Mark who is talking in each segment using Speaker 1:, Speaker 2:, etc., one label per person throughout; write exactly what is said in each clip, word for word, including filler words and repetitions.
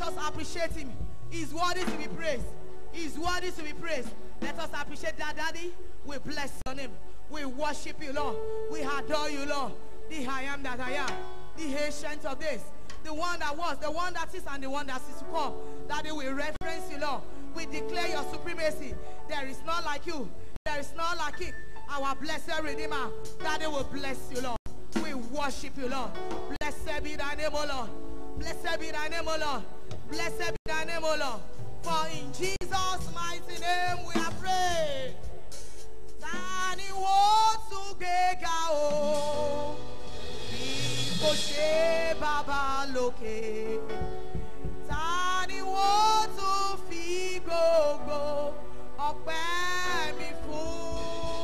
Speaker 1: us appreciate him. He's worthy to be praised. He's worthy to be praised. Let us appreciate that, Daddy. We bless your name. We worship you, Lord. We adore you, Lord. The I am that I am. The ancient of days. The one that was, the one that is, and the one that is to come. Daddy, we reference you, Lord. We declare your supremacy. There is none like you. There is none like it. Our blessed Redeemer. Daddy will bless you, Lord. We worship you, Lord. Blessed be thy name, O Lord. Blessed be thy name, O Lord. Blessed be thy name, O Lord. For in Jesus' mighty name we are praying. Tani wo tugega o, Biko she baba loke. Tani wo tu fi gbogbo ọpẹ́ mi fún.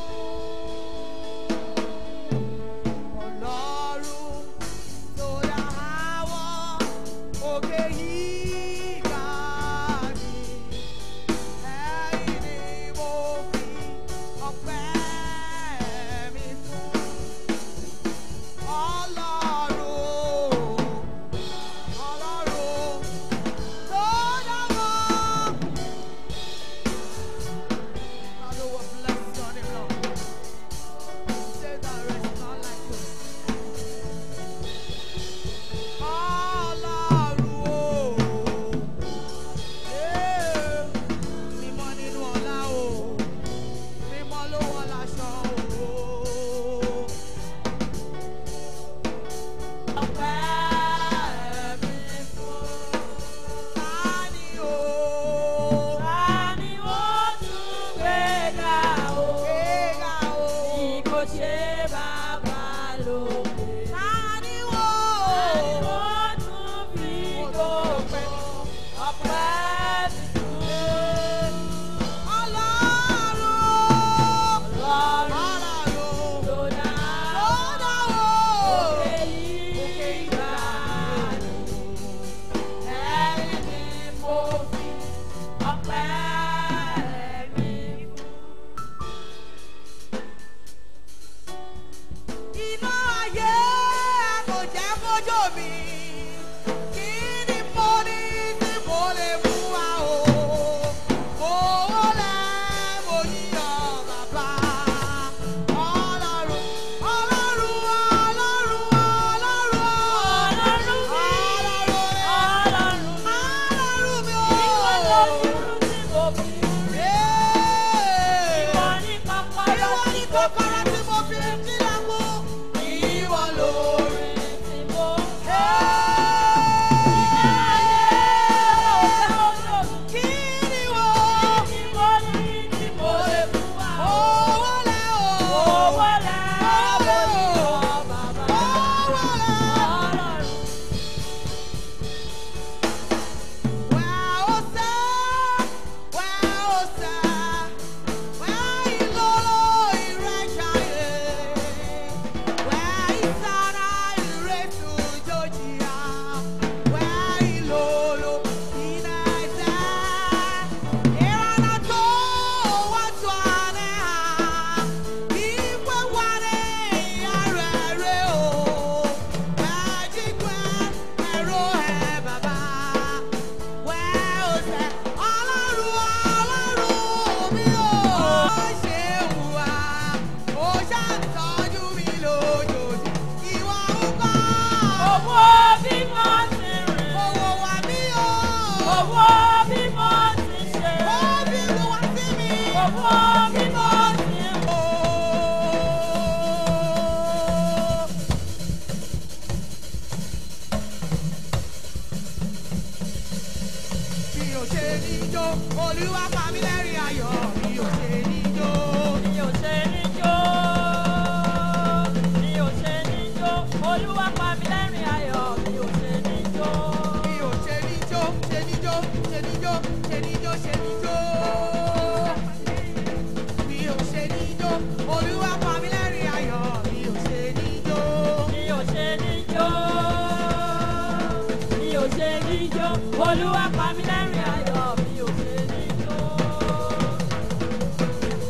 Speaker 1: Ọlọ́run tó dá àwọn òkè yìí ká mi. Ẹ̀yin ni mo fi ọpẹ́ mi fún. Ọlọ́run, Ọlọ́run tó dá wọn. Father, we bless your name, Lord. Say that there is none like you. Ọlọ́run o, eh, mímọ́ nínú ọlá o, mímọ́ ló wọ láṣọ o. Ọpẹ́ mi fún tani o, tani ó tún gbéga o, gbéga o, Biko ṣe bàbá lókè. Tani o, tani ó tún fi gbogbo ọpẹ́ mi fún. Ọlọ́run, Ọlọ́run tó dá òkè yìí gbà mí. Ẹ̀yin ni mo fi ọpẹ́ mi fún. Iná ayé kò jẹ́ kójó mi. Kí ni mo ní tí mo lè mú wá o? Mo lẹ̀ mo yíyọ bàbá. Ọlọ́run, Ọlọ́run, Ọlọ́run, Ọlọ́run, Ọlọ́run mi, Ọlọ́run, Ọlọ́run mi o. Ìwọ lójú tí mo fi rí. Ìwọ ní kọ́kọ́rọ́ tí mo fi sílẹ̀kùn. Ìwọ lórí tí mo ké. Iná ayé ọ̀gá ọ̀dọ́. Kí ni wo? Kí ni mo ní tí mo lè fún wa? Owó lẹ̀ o. Owó lẹ̀ mo yíyọ bàbá. Owó lẹ̀ Ọlọ́run. Where o say, where o say, where ilolo irejaye, where isana iretu jojia, where ilolo inaise, irana to watu aneha, ikwe wane yarere o, where jikwe ero he baba. Where o say, Ọlọ́run, Ọlọ́run mi o. Ó ṣe wùwà, ó ṣàtọ́jú mi lójoojúmọ́. Ìwọ ń kọ́. Owó bí mo ti rìn. Owó wà mí o. Owó bí mo ti ṣe. Owó bí mo wá sí mi. Owó bí mo ti rìn. Mi ò ṣe ní jó, Olúwa pa mí lẹ́rìn ayọ̀. Mi ò ṣe ní jó. Mi ò ṣe ní jó. Mi ò ṣe ní jó. Olúwa pa mí lẹ́rìn ayọ̀. Mi ò ṣe ní jó. Mi ò ṣe ní jó. Ṣe ní jó. Ṣe ní jó. Ṣe ní jó. Ṣe ní jó. Mi ò ṣe ní jó. Olúwa pa mí lẹ́rìn ayọ̀. Mi ò ṣe ní jó. Mi ò ṣe ní jó. Mi ò ṣe ní jó. Olúwa pa mí lẹ́rìn ayọ̀. Mi ò ṣe ní jó.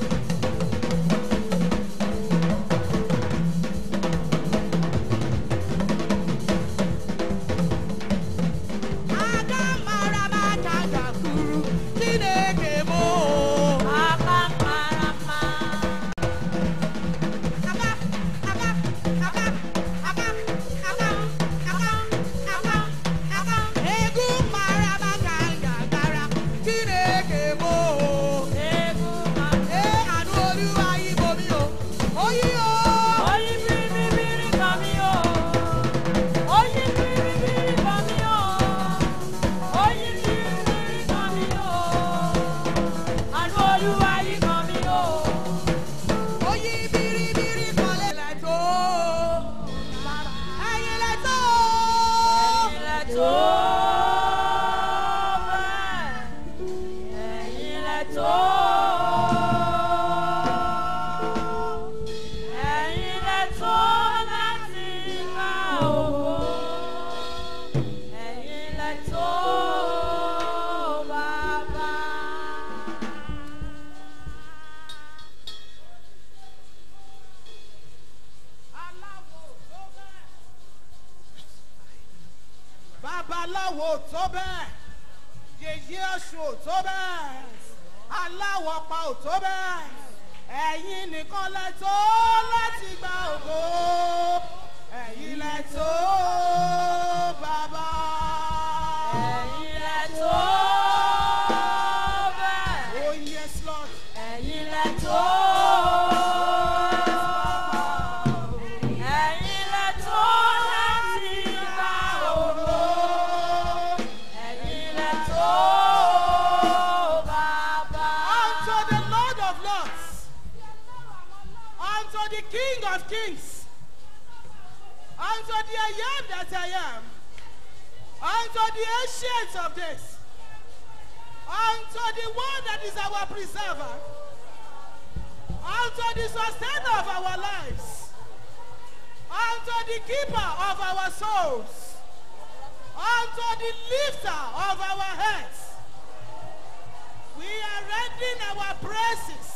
Speaker 1: Babaláwo tó bẹ́ẹ̀, yèyé Ọ̀ṣun ò tó bẹ́ẹ̀, aláwọ̀ pa ò tó bẹ́ẹ̀, ẹ̀yin nìkan lẹ tó láti gba ògo, ẹ̀yin lẹ tó bàbá,
Speaker 2: ẹ̀yin lẹ tó bẹ́ẹ̀,
Speaker 1: oh yes Lord,
Speaker 2: ẹ̀yin lẹ tó.
Speaker 1: King of kings, unto the I am that I am, unto the ancient of days, unto the one that is our preserver, unto the sustainer of our lives, unto the keeper of our souls, unto the lifter of our heads. We are rendering our praises,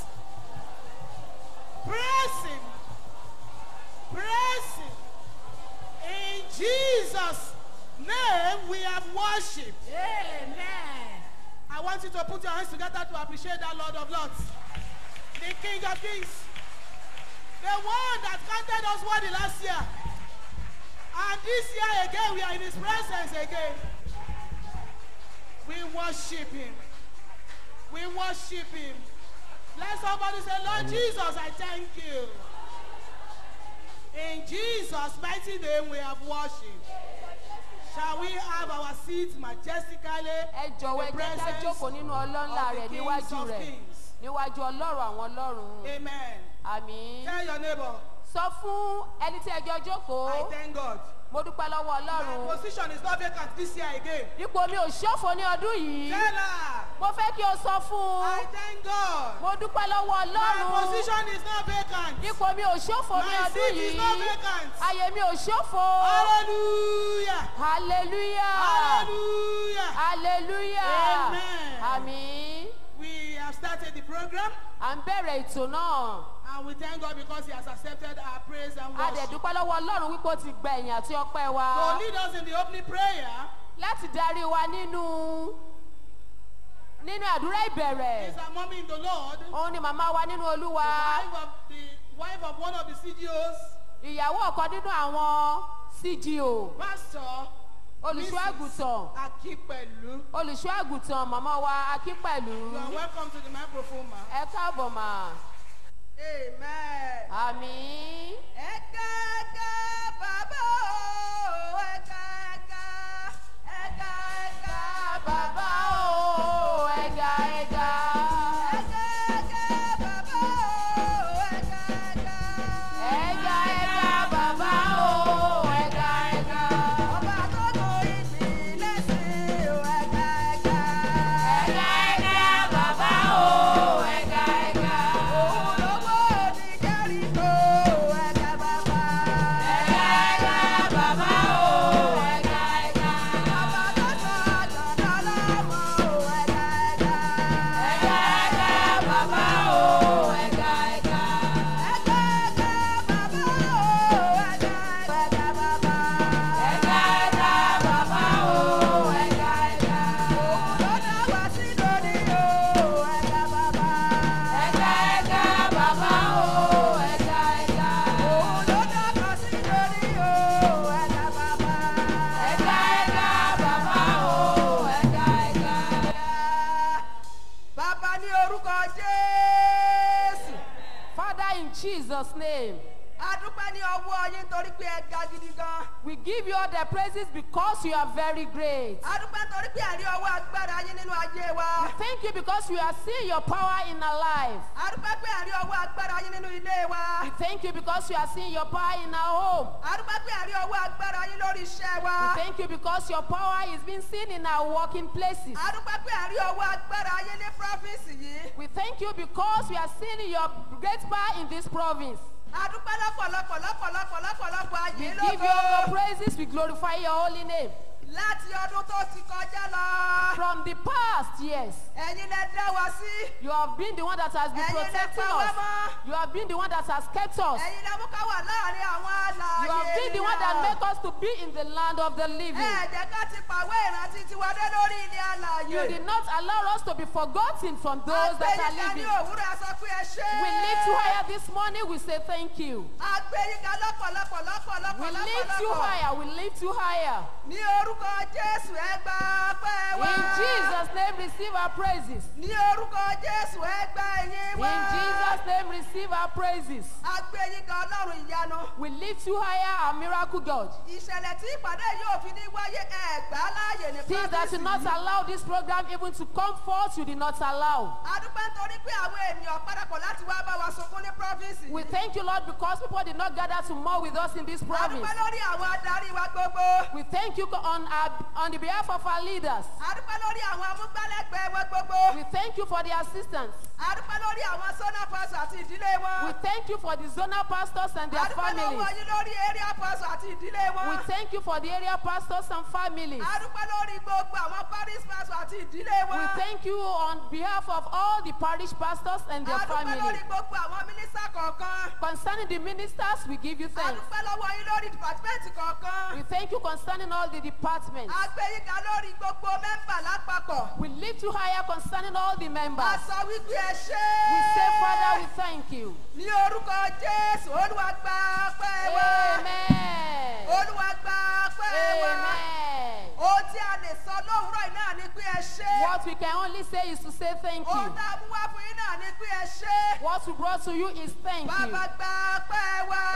Speaker 1: praising, praising. In Jesus' name we have worshipped.
Speaker 2: Amen.
Speaker 1: I want you to put your hands together to appreciate that Lord of Lords, the King of Kings, the one that counted us worthy last year. And this year again, we are in his presence again. We worship him. We worship him. Let somebody say, Lord Jesus, I thank you. In Jesus' mighty name we have worshipped. Shall we have our seats majestically in the presence of the Kings of Kings?
Speaker 2: Níwájú Ọlọ́run àwọn Ọlọ́run.
Speaker 1: Amen.
Speaker 2: Àmín.
Speaker 1: Tell your neighbor,
Speaker 2: Sọ fún ẹni tí ẹ jọ jókòó.
Speaker 1: I thank God.
Speaker 2: Mo dúpẹ́ lọ́wọ́ Ọlọ́run.
Speaker 1: My position is not vacant this year again.
Speaker 2: Ipò mi ò ṣófo ní ọdún yìí.
Speaker 1: Tell her,
Speaker 2: Mo fẹ́ kí o sọ fún
Speaker 1: I
Speaker 2: un.
Speaker 1: thank God.
Speaker 2: Mo dúpẹ́ lọ́wọ́
Speaker 1: My
Speaker 2: Ọlọ́run.
Speaker 1: position is not vacant.
Speaker 2: Ipò mi ò ṣófo ní
Speaker 1: My
Speaker 2: ọdún
Speaker 1: seat is
Speaker 2: yìí.
Speaker 1: not vacant.
Speaker 2: Ayé mi ò ṣófo.
Speaker 1: Hallelujah.
Speaker 2: Hallelujah.
Speaker 1: Hallelujah.
Speaker 2: Hallelujah.
Speaker 1: Amen.
Speaker 2: Àmín.
Speaker 1: We have started the program
Speaker 2: À ń bẹ̀rẹ̀ ètò náà.
Speaker 1: and we thank God because he has accepted our praise and
Speaker 2: A dẹ̀
Speaker 1: worship.
Speaker 2: dúpẹ́ lọ́wọ́ Ọlọ́run wípé ó ti gba ẹ̀yìn àti ọpẹ́ wa.
Speaker 1: To lead us in the opening prayer
Speaker 2: Láti darí wa nínú nínú àdúrà ìbẹ̀rẹ̀.
Speaker 1: is our mommy in the Lord,
Speaker 2: Òun ni màmá wa nínú Olúwa.
Speaker 1: wife of the wife of one of the C G Os,
Speaker 2: Ìyàwó ọ̀kan nínú àwọn C G O.
Speaker 1: Pastor
Speaker 2: Olùṣọ́ àgùntàn.
Speaker 1: Akipelu.
Speaker 2: Olùṣọ́ àgùntàn màmá wa Akínpẹ̀lú.
Speaker 1: You are welcome to the microphone, ma.
Speaker 2: Ẹ káàbọ̀ mà.
Speaker 1: Amen.
Speaker 2: Àmín.
Speaker 1: Ẹ̀ka-ẹ̀ka bàbá o, ẹ̀ka-ẹ̀ka, ẹ̀ka-ẹ̀ka
Speaker 2: Bàbá o, ẹ̀gà ẹ̀gà.
Speaker 1: ẹ̀ka-ẹ̀ka bàbá o, ẹ̀ka-ẹ̀ka.
Speaker 2: Ẹ̀gà ẹ̀gà bàbá o, ẹ̀gà ẹ̀gà.
Speaker 1: Ọba tó gorí ìpínlẹ̀ sí o, ẹ̀ka-ẹ̀ka.
Speaker 2: Ẹ̀gà ẹ̀gà bàbá o, ẹ̀gà ẹ̀gà.
Speaker 1: Òun lówó ní Jẹ́ríkò, ẹ̀ka bàbá.
Speaker 2: Ẹ̀gà ẹ̀gà bàbá o, ẹ̀gà ẹ̀gà.
Speaker 1: Ọba tó sọ
Speaker 2: Jesus' name.
Speaker 1: Adúpẹ́ ní ọwọ́ yín torí pé ẹ ga gidi gan.
Speaker 2: We give you all the praises because you are very great.
Speaker 1: Adúpẹ́ torí pé àrí ọwọ́ agbára yín nínú ayé wa.
Speaker 2: We thank you because we are seeing your power in our life.
Speaker 1: Adúpẹ́ pé àrí ọwọ́ agbára yín nínú ilé wa.
Speaker 2: We thank you because we are seeing your power in our home.
Speaker 1: Adúpẹ́ pé àrí ọwọ́ agbára yín lórí iṣẹ́ wa.
Speaker 2: We thank you because your power is being seen in our working places.
Speaker 1: Adúpẹ́ pé àrí ọwọ́ agbára yín ní province yìí.
Speaker 2: We thank you because we are seeing your great power in this province.
Speaker 1: Adúpẹ́ lọ́pọ̀lọpọ̀ lọ́pọ̀lọpọ̀ lọ́pọ̀lọpọ̀
Speaker 2: We
Speaker 1: ayé
Speaker 2: give you all the
Speaker 1: lógo.
Speaker 2: praises. We glorify your holy name.
Speaker 1: Láti ọdún tó ti kọjá lọ.
Speaker 2: From the past years,
Speaker 1: Ẹ̀yin lẹ dá wa sí.
Speaker 2: you have been the one that has been
Speaker 1: Ẹ̀yin lẹ
Speaker 2: protecting
Speaker 1: pa wá
Speaker 2: us.
Speaker 1: mọ́.
Speaker 2: You have been the one that has kept us.
Speaker 1: Ẹ̀yin lẹ mú ká wà láàrin àwọn alààyè
Speaker 2: You have been the one that made us to be in the land of the living.
Speaker 1: Ẹ jẹ́ ká ti pàwé ìrántí tiwa dé lórí ilé alààyè.
Speaker 2: You did not allow us to be forgotten from those that are
Speaker 1: Agbẹ́yìnká ní
Speaker 2: living.
Speaker 1: òwúrọ̀ ẹ sọ pé ẹ ṣé.
Speaker 2: We lift you higher this morning. We say thank you.
Speaker 1: Agbẹ́yìnká lọ́pọ̀lọpọ̀ lọ́pọ̀lọpọ̀
Speaker 2: We lift you
Speaker 1: lọ́pọ̀lọpọ̀.
Speaker 2: higher. We lift you higher.
Speaker 1: Ní orúkọ Jésù ẹ gba ọpẹ́ wa.
Speaker 2: In Jesus' name, receive our praises.
Speaker 1: Ní orúkọ Jésù ẹ gba ẹ̀yìn wa.
Speaker 2: In Jesus' name, receive our praises.
Speaker 1: Agbẹ́yìnká Ọlọ́run ìyanu.
Speaker 2: We lift you higher, our miracle God.
Speaker 1: Ìṣẹ̀lẹ̀ tí ìpàdé yóò fi ní wáyé ẹ̀gbá láàyè ní
Speaker 2: Things that should not
Speaker 1: yìí.
Speaker 2: allow this program even to come forth, you did not allow.
Speaker 1: Adúpẹ́ nítorí pé àwọn ènìyàn parapọ̀ láti wá bá wa sunkún ní province
Speaker 2: We
Speaker 1: yìí.
Speaker 2: thank you, Lord, because people did not gather to mourn with us in this province.
Speaker 1: Adúpẹ́ lórí àwọn adarí wa gbogbo.
Speaker 2: We thank you on, our, on the behalf of our leaders.
Speaker 1: Adúpẹ́ lórí àwọn amúgbálẹ́gbẹ̀ẹ́ wa gbogbo.
Speaker 2: We thank you for the assistance.
Speaker 1: Adúpẹ́ lórí àwọn sọ́nà pásọ̀ àti ìdílé wọn.
Speaker 2: We thank you for the zonal pastors and their
Speaker 1: Adúpẹ́ lọ́wọ́
Speaker 2: families.
Speaker 1: yín lórí area pásọ̀ àti ìdílé wọn.
Speaker 2: We thank you for the area pastors and families.
Speaker 1: Adúpẹ́ lórí gbogbo àwọn parish pásọ̀ àti ìdílé wọn.
Speaker 2: We thank you on behalf of all the parish pastors and their
Speaker 1: Adúpẹ́
Speaker 2: families.
Speaker 1: lórí gbogbo àwọn mínísítà kọ̀ọ̀kan.
Speaker 2: Concerning the ministers, we give you thanks.
Speaker 1: Adúpẹ́ lọ́wọ́ yín lórí dìpátímẹ́ǹtì kọ̀ọ̀kan.
Speaker 2: We thank you concerning all the departments.
Speaker 1: Agbẹ́yìnká lórí gbogbo mẹ́mbà lápapọ̀.
Speaker 2: We lift you higher concerning all the
Speaker 1: A
Speaker 2: members.
Speaker 1: sọ wípé ẹ ṣé.
Speaker 2: We say, Father, we thank you.
Speaker 1: Ní orúkọ Jésù, Olúwa gba ọpẹ́ wa.
Speaker 2: Amen.
Speaker 1: Olúwa gba ọpẹ́ wa.
Speaker 2: Amen.
Speaker 1: Ohun tí a lè sọ lówùúrọ̀ yìí náà ni pé ẹ ṣé.
Speaker 2: What we can only say is to say thank
Speaker 1: Ohun
Speaker 2: you.
Speaker 1: tá a mú wá fún yín náà ni pé ẹ ṣé.
Speaker 2: What we brought to you is thank you.
Speaker 1: Bàbá gba ọpẹ́ wa.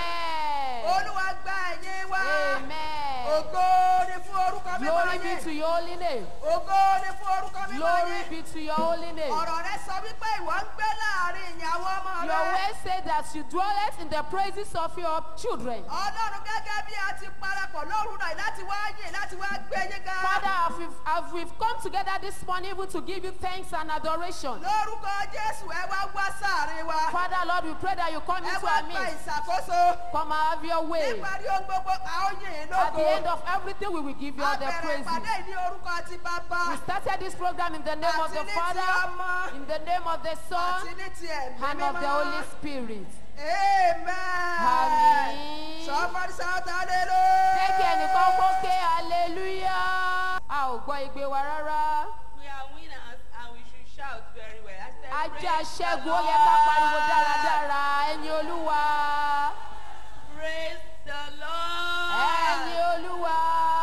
Speaker 2: Amen.
Speaker 1: Olúwa gba ẹ̀yìn wa.
Speaker 2: Amen.
Speaker 1: Ògo ni fún orúkọ mímọ́
Speaker 2: Glory be
Speaker 1: yín.
Speaker 2: to your holy name.
Speaker 1: Ògo ni fún orúkọ mímọ́
Speaker 2: Glory
Speaker 1: yín.
Speaker 2: be to your holy name.
Speaker 1: Ọ̀rọ̀ rẹ sọ wípé ìwọ ń gbé láàrin ìyàwó ọmọ
Speaker 2: Your
Speaker 1: rẹ.
Speaker 2: word said that you dwelleth in the praises of your children.
Speaker 1: Ọlọ́run gẹ́gẹ́ bí a ti parapọ̀ lóru náà láti wá yìn láti wá gbé yín ga.
Speaker 2: Father, as we've, as we've come together this morning even to give you thanks and adoration.
Speaker 1: Lórúkọ Jésù ẹ wá wá sáàrin wa.
Speaker 2: Father, Lord, we pray that you come
Speaker 1: Ẹ
Speaker 2: into
Speaker 1: wá
Speaker 2: our
Speaker 1: gba
Speaker 2: midst.
Speaker 1: ìṣàkóso.
Speaker 2: Come and have your way.
Speaker 1: Níparí ohun gbogbo, a ó yìn ín
Speaker 2: At the end
Speaker 1: lógo.
Speaker 2: of everything, we will give you all
Speaker 1: A
Speaker 2: the
Speaker 1: bẹ̀rẹ̀
Speaker 2: praises.
Speaker 1: ìpàdé ní orúkọ ti bàbá.
Speaker 2: We started this program in the name of
Speaker 1: Àti
Speaker 2: the
Speaker 1: ní ti
Speaker 2: Father,
Speaker 1: ọmọ.
Speaker 2: in the name of the Son,
Speaker 1: Àti ní ti ẹ̀mí
Speaker 2: and of the Holy
Speaker 1: mímọ́.
Speaker 2: Spirit.
Speaker 1: Amen.
Speaker 2: Àmín.
Speaker 1: Somebody shout hallelujah.
Speaker 2: Jẹ́ kí ẹnìkan kó ké hallelujah. A ò gbọ́ igbe wa rárá.
Speaker 3: We are winners and we should shout very well. I said,
Speaker 2: Ajá
Speaker 3: praise the
Speaker 2: ṣẹ́gun ó yẹ ká pariwo
Speaker 3: Lord.
Speaker 2: dáradára. Ẹyin Olúwa.
Speaker 3: Praise the Lord.
Speaker 2: Ẹyin Olúwa.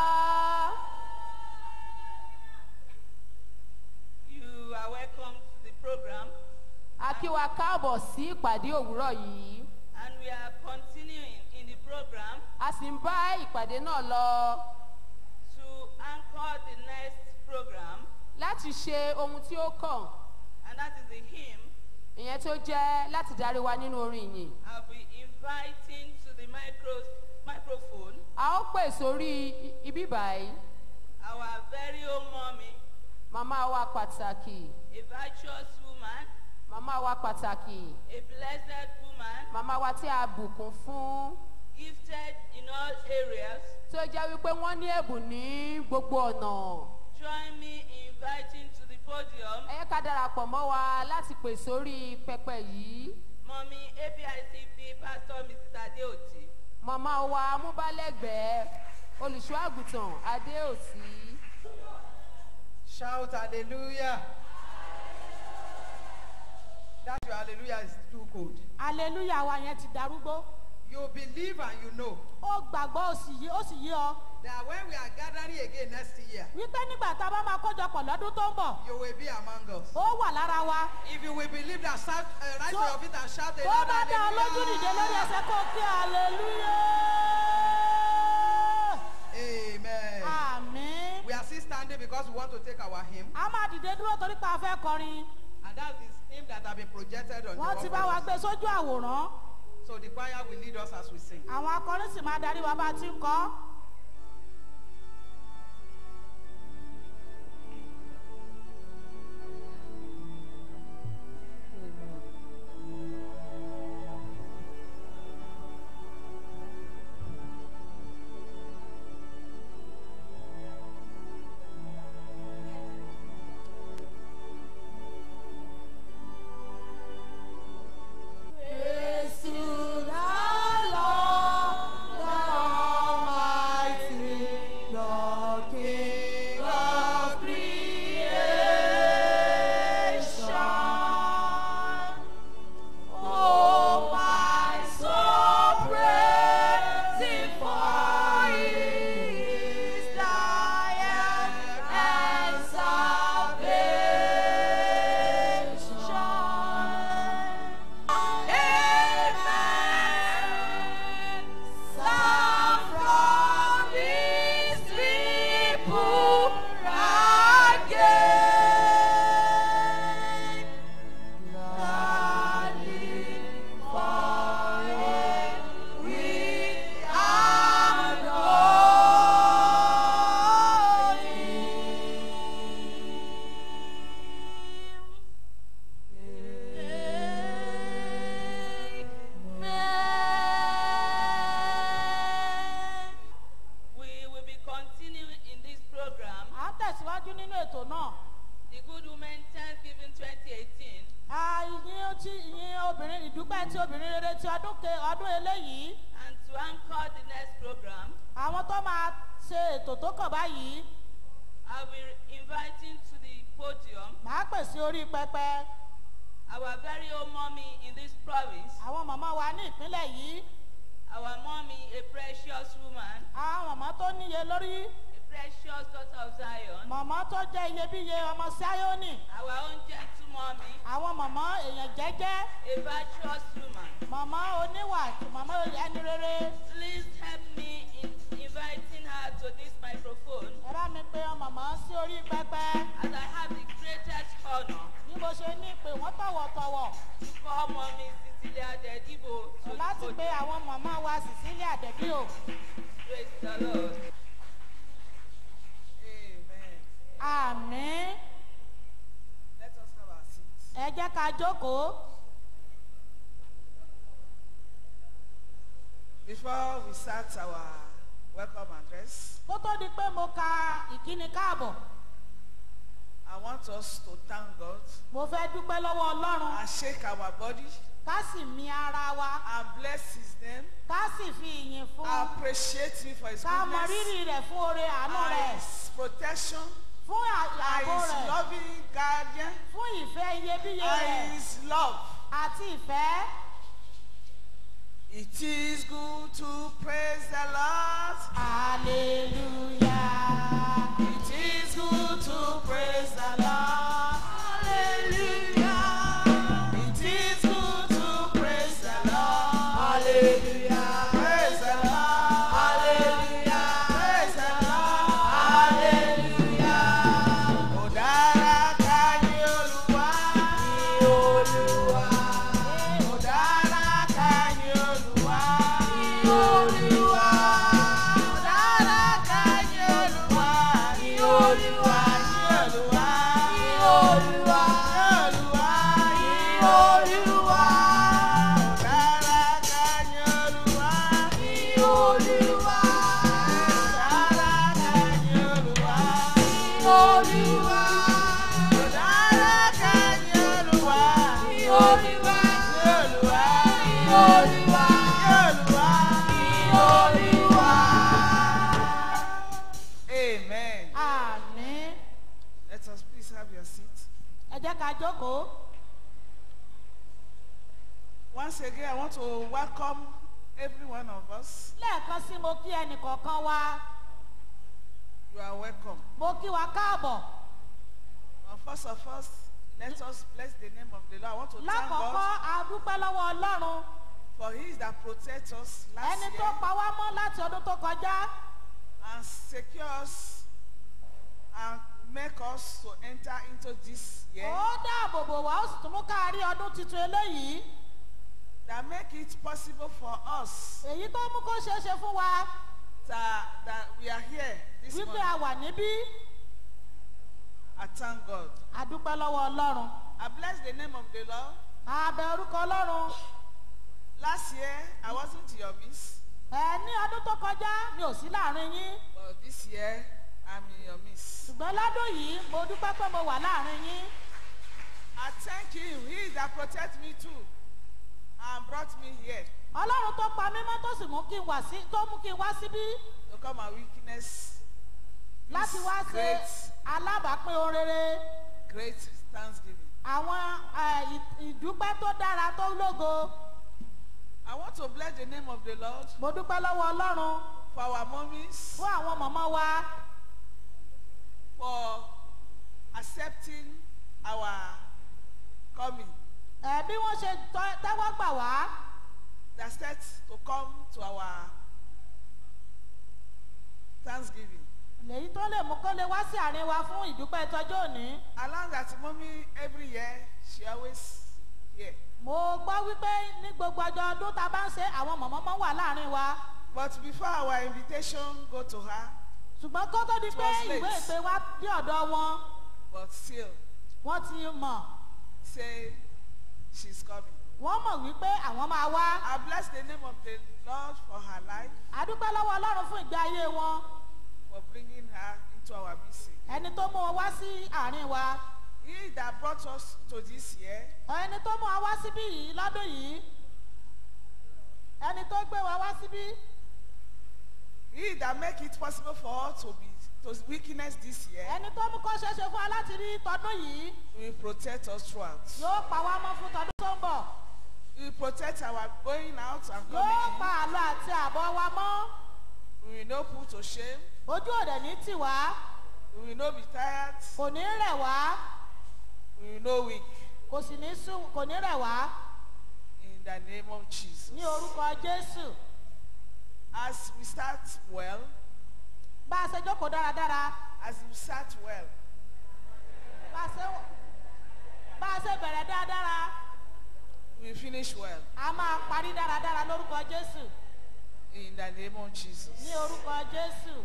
Speaker 3: You are welcome to the program
Speaker 2: A kí wa káàbọ̀ sí ìpàdé òwúrọ̀ yìí.
Speaker 3: and we are continuing in the program
Speaker 2: A sì ń bá ìpàdé náà lọ
Speaker 3: to anchor the next program,
Speaker 2: láti ṣe ohun tí ó kàn.
Speaker 3: and that is the hymn.
Speaker 2: Ìyẹn tó jẹ́ láti darí wa nínú orin yìí.
Speaker 3: I'll be inviting to the micro, microphone
Speaker 2: A ó pè sórí ibí báyìí.
Speaker 3: our very own mommy,
Speaker 2: Màmá wa pàtàkì.
Speaker 3: a virtuous woman,
Speaker 2: Màmá wa pàtàkì.
Speaker 3: a blessed woman,
Speaker 2: Màmá wa tí a bùkún fún.
Speaker 3: gifted in all areas.
Speaker 2: Tó jẹ́ wípé wọ́n ní ẹ̀bùn ní gbogbo ọ̀nà.
Speaker 3: Join me in inviting to the podium
Speaker 2: Ẹ yẹ ká darapọ̀ mọ́ wa láti pè sórí pẹpẹ yìí.
Speaker 3: Mommy A P I C P Pastor Missus Adeoti.
Speaker 2: Màmá wa amúbálẹ́gbẹ̀ẹ́ olùṣọ́ àgùntàn Adéòtí.
Speaker 1: Shout hallelujah. That your hallelujah is too cold.
Speaker 4: Hallelujah wa yẹn ti darúgbó.
Speaker 1: You believe and you know
Speaker 4: Ó gbàgbọ́ ó sì yí ó sì yí ọ.
Speaker 1: that when we are gathering again next year,
Speaker 4: Wípé nígbà tá a bá máa kójọpọ̀ lọ́dún tó ń bọ̀,
Speaker 1: you will be among us.
Speaker 4: ó wà wà lára wa.
Speaker 1: If you will believe that, shout, uh, rise
Speaker 4: So-
Speaker 1: to your feet and shout a
Speaker 4: Tó
Speaker 1: loud
Speaker 4: bá dá ọ lójú dìde lórí
Speaker 1: hallelujah.
Speaker 4: ẹsẹ̀ kó kí hallelujah.
Speaker 1: Amen.
Speaker 4: Àmín.
Speaker 1: We are still standing because we want to take our hymn.
Speaker 4: A máa dìde dúró torí pé a fẹ́ kọrin.
Speaker 1: And that's the hymn that have been projected on
Speaker 4: Wọ́n ti
Speaker 1: the
Speaker 4: bá wa
Speaker 1: wall.
Speaker 4: gbé sójú àwòrán.
Speaker 1: So the choir will lead us as we sing.
Speaker 4: Àwọn akọrin sì máa darí wa bá a ti ń kọ.
Speaker 3: We will be continuing in this program,
Speaker 4: À ń tẹ̀síwájú nínú ètò náà.
Speaker 3: the Good Women Thanksgiving twenty eighteen,
Speaker 4: À, ìyìn tí ìyìn obìnrin ìdúpẹ́ tí obìnrin rere ti ọdún ke ọdún eléyìí.
Speaker 3: and to anchor the next program,
Speaker 4: Àwọn tó máa ṣe ètò tó kàn báyìí.
Speaker 3: I'll be inviting to the podium
Speaker 4: Màá pèsè orí pẹpẹ.
Speaker 3: our very own mommy in this province,
Speaker 4: Àwọn màmá wa ní ìpínlẹ̀ yìí.
Speaker 3: our mommy, a precious woman,
Speaker 4: Àwọn màmá tó níye lórí.
Speaker 3: a precious daughter of Zion,
Speaker 4: Màmá tó jẹ́ iyebíye ọmọ Sáyónì.
Speaker 3: our own gentle mommy,
Speaker 4: Àwọn màmá èèyàn jẹ́jẹ́.
Speaker 3: a virtuous woman.
Speaker 4: Màmá oníwà màmá ẹni rere.
Speaker 3: Please help me in inviting her to this microphone
Speaker 4: Ẹ bá mi pe ọ màmá sí orí pẹpẹ.
Speaker 3: as I have the greatest honor
Speaker 4: Bí mo ṣe ní pé wọ́n tọ̀wọ̀tọ̀wọ̀.
Speaker 3: to call mommy Cecilia Dedibo to the
Speaker 4: Láti pe
Speaker 3: podium.
Speaker 4: àwọn màmá wa Cecilia Debio.
Speaker 3: Praise the Lord.
Speaker 1: Amen.
Speaker 4: Àmín.
Speaker 1: Let us have our seats.
Speaker 4: Ẹ jẹ́ ká jókòó.
Speaker 1: Before we start our welcome address,
Speaker 4: Kó tó di pé mo ka ìkíni káàbọ̀.
Speaker 1: I want us to thank God
Speaker 4: Mo fẹ́ dúpẹ́ lọ́wọ́ Ọlọ́run.
Speaker 1: and shake our body
Speaker 4: Ká sì mi ara wa.
Speaker 1: and bless His name.
Speaker 4: Ká sì fi ìyìn fún un.
Speaker 1: Appreciate Him for His
Speaker 4: Ká mọ
Speaker 1: goodness
Speaker 4: rírì rẹ̀ fún oore àánú
Speaker 1: and
Speaker 4: rẹ̀.
Speaker 1: His protection
Speaker 4: Fún
Speaker 1: and
Speaker 4: ààbò
Speaker 1: His
Speaker 4: rẹ̀.
Speaker 1: loving guardian
Speaker 4: Fún ìfẹ́ iyebíye rẹ̀.
Speaker 1: and His love.
Speaker 4: Àti ìfẹ́.
Speaker 1: It is good to praise the Lord.
Speaker 4: Hallelujah.
Speaker 1: It is good to praise the Lord. Hallelujah. It is good to praise the Lord. Hallelujah. Praise the Lord. Hallelujah. Praise the Lord. Hallelujah. Ó dára ká yìn Olúwa. Yìn Olúwa. Ó dára ká yìn Olúwa. Yìn Olúwa. Ó dára ká yìn Olúwa. Yìn Olúwa. Yìn Olúwa. Yìn Olúwa. Yìn Olúwa. Yìn Olúwa. Ó dára ká yìn Olúwa. Yìn Olúwa. Ó dára ká yìn Olúwa. Yìn Olúwa. Ó dára ká yìn Olúwa. Yìn Olúwa. Yìn Olúwa. Yìn Olúwa. Yìn Olúwa. Amen.
Speaker 4: Àmín.
Speaker 1: Let us please have your seat.
Speaker 4: Ẹ jẹ́ ká jókòó.
Speaker 1: Once again, I want to welcome every one of us.
Speaker 4: Lẹ́ẹ̀kan sí mo kí ẹnì kọ̀ọ̀kan wa.
Speaker 1: You are welcome.
Speaker 4: Mo kí wa káàbọ̀.
Speaker 1: And first of all,
Speaker 5: Let us bless the name of the Lord. I want to thank
Speaker 4: lákọ̀ọ́kọ́
Speaker 5: God
Speaker 4: a dúpẹ́ lọ́wọ́ ọlọ́run
Speaker 5: for He is that protects us last
Speaker 4: ẹni
Speaker 5: year
Speaker 4: tó pa wá mọ́ láti ọdún tó kọjá
Speaker 5: and secure us and make us to enter into this year.
Speaker 4: ó dáàbò bò wá ó sì tún mú káàrí ọdún tuntun eléyìí
Speaker 5: That make it possible for us
Speaker 4: èyí tó mú kó ṣeé ṣe fún wa
Speaker 5: that, that we are here this
Speaker 4: wípé
Speaker 5: morning.
Speaker 4: a wà níbí
Speaker 5: I thank God.
Speaker 4: a dúpẹ́ lọ́wọ́ ọlọ́run
Speaker 5: I bless the name of the Lord.
Speaker 4: a bẹ orúkọ ọlọ́run
Speaker 5: Last year, I wasn't in your midst,
Speaker 4: ẹ ní ọdún tó kọjá mi ò sí láàrin yín
Speaker 5: but this year, I'm in your midst.
Speaker 4: ṣùgbọ́n lọ́dún yìí mo dúpẹ́ pé mo wà láàrin yín
Speaker 5: I thank Him. He is that protects me too and brought me here
Speaker 4: ọlọ́run tó pa mí mọ́ tó sì mú kí n wá sí tó mú kí n wá síbí
Speaker 5: to come and witness
Speaker 4: láti
Speaker 5: this
Speaker 4: wá ṣe
Speaker 5: great,
Speaker 4: alábàápín ohun rere
Speaker 5: great Thanksgiving.
Speaker 4: àwọn ẹ, ì- ìdúpẹ́ tó dára tó lógo
Speaker 5: I want to bless the name of the Lord
Speaker 4: mo dúpẹ́ lọ́wọ́ ọlọ́run
Speaker 5: for our mommies,
Speaker 4: fún àwọn mọ̀mọ́ wa
Speaker 5: for accepting our coming.
Speaker 4: ẹ, bí wọ́n ṣe tọ́- tẹ́wọ́ gbà wá
Speaker 5: That set to come to our Thanksgiving.
Speaker 4: lèyí tó lè mú kó lè wá sí àárín wa fún ìdúpẹ́ tọjọ́ òní
Speaker 5: Along that mommy every year, she always here.
Speaker 4: mo gbọ́ wípé ní gbogbo ọjọ́ ọdún tá a bá ń ṣe àwọn mọ̀mọ́ mọ́ wà láàrin wa
Speaker 5: But before our invitation go to her,
Speaker 4: ṣùgbọ́n kó tó di
Speaker 5: It
Speaker 4: pé
Speaker 5: was late.
Speaker 4: ìwé ìpè wa dé ọ̀dọ̀ wọn
Speaker 5: but still
Speaker 4: wọ́n ti mọ̀
Speaker 5: say she's coming.
Speaker 4: wọ́n mọ̀ wípé àwọn máa wá
Speaker 5: I bless the name of the Lord for her life,
Speaker 4: a dúpẹ́ lọ́wọ́ ọlọ́run fún ìgbé ayé wọn
Speaker 5: for bringing her into our midst.
Speaker 4: ẹni tó mú wọn wá sí àárín wa
Speaker 5: He that brought us to this year,
Speaker 4: ẹni tó mú wa wá síbí yìí lọ́dún yìí ẹni tó gbé wa wá síbí
Speaker 5: He that make it possible for us to be to witness this year,
Speaker 4: ẹni tó mú kó ṣeé ṣe fún wa láti rí tọdún yìí
Speaker 5: will protect us throughout.
Speaker 4: yóò pa wá mọ́ fún tọdún tó ń bọ̀
Speaker 5: He will protect our going out and
Speaker 4: yóò
Speaker 5: coming
Speaker 4: pa àlọ́ àti àbọ̀ wa mọ́
Speaker 5: in. We will not put to shame.
Speaker 4: ojú òde ní tì wá
Speaker 5: We will not be tired.
Speaker 4: kò ní rẹ̀ wá
Speaker 5: We will not weak.
Speaker 4: kò sì ní sùn kò ní rẹ̀ wá
Speaker 5: In the name of Jesus.
Speaker 4: ní orúkọ Jésù
Speaker 5: As we start well,
Speaker 4: bá a ṣe jókòó dáradára
Speaker 5: as we start well,
Speaker 4: bá a ṣe bá a ṣe bẹ̀rẹ̀ dáradára
Speaker 5: we finish well.
Speaker 4: a máa parí dáradára lórúkọ Jésù
Speaker 5: In the name of Jesus.
Speaker 4: ní orúkọ Jésù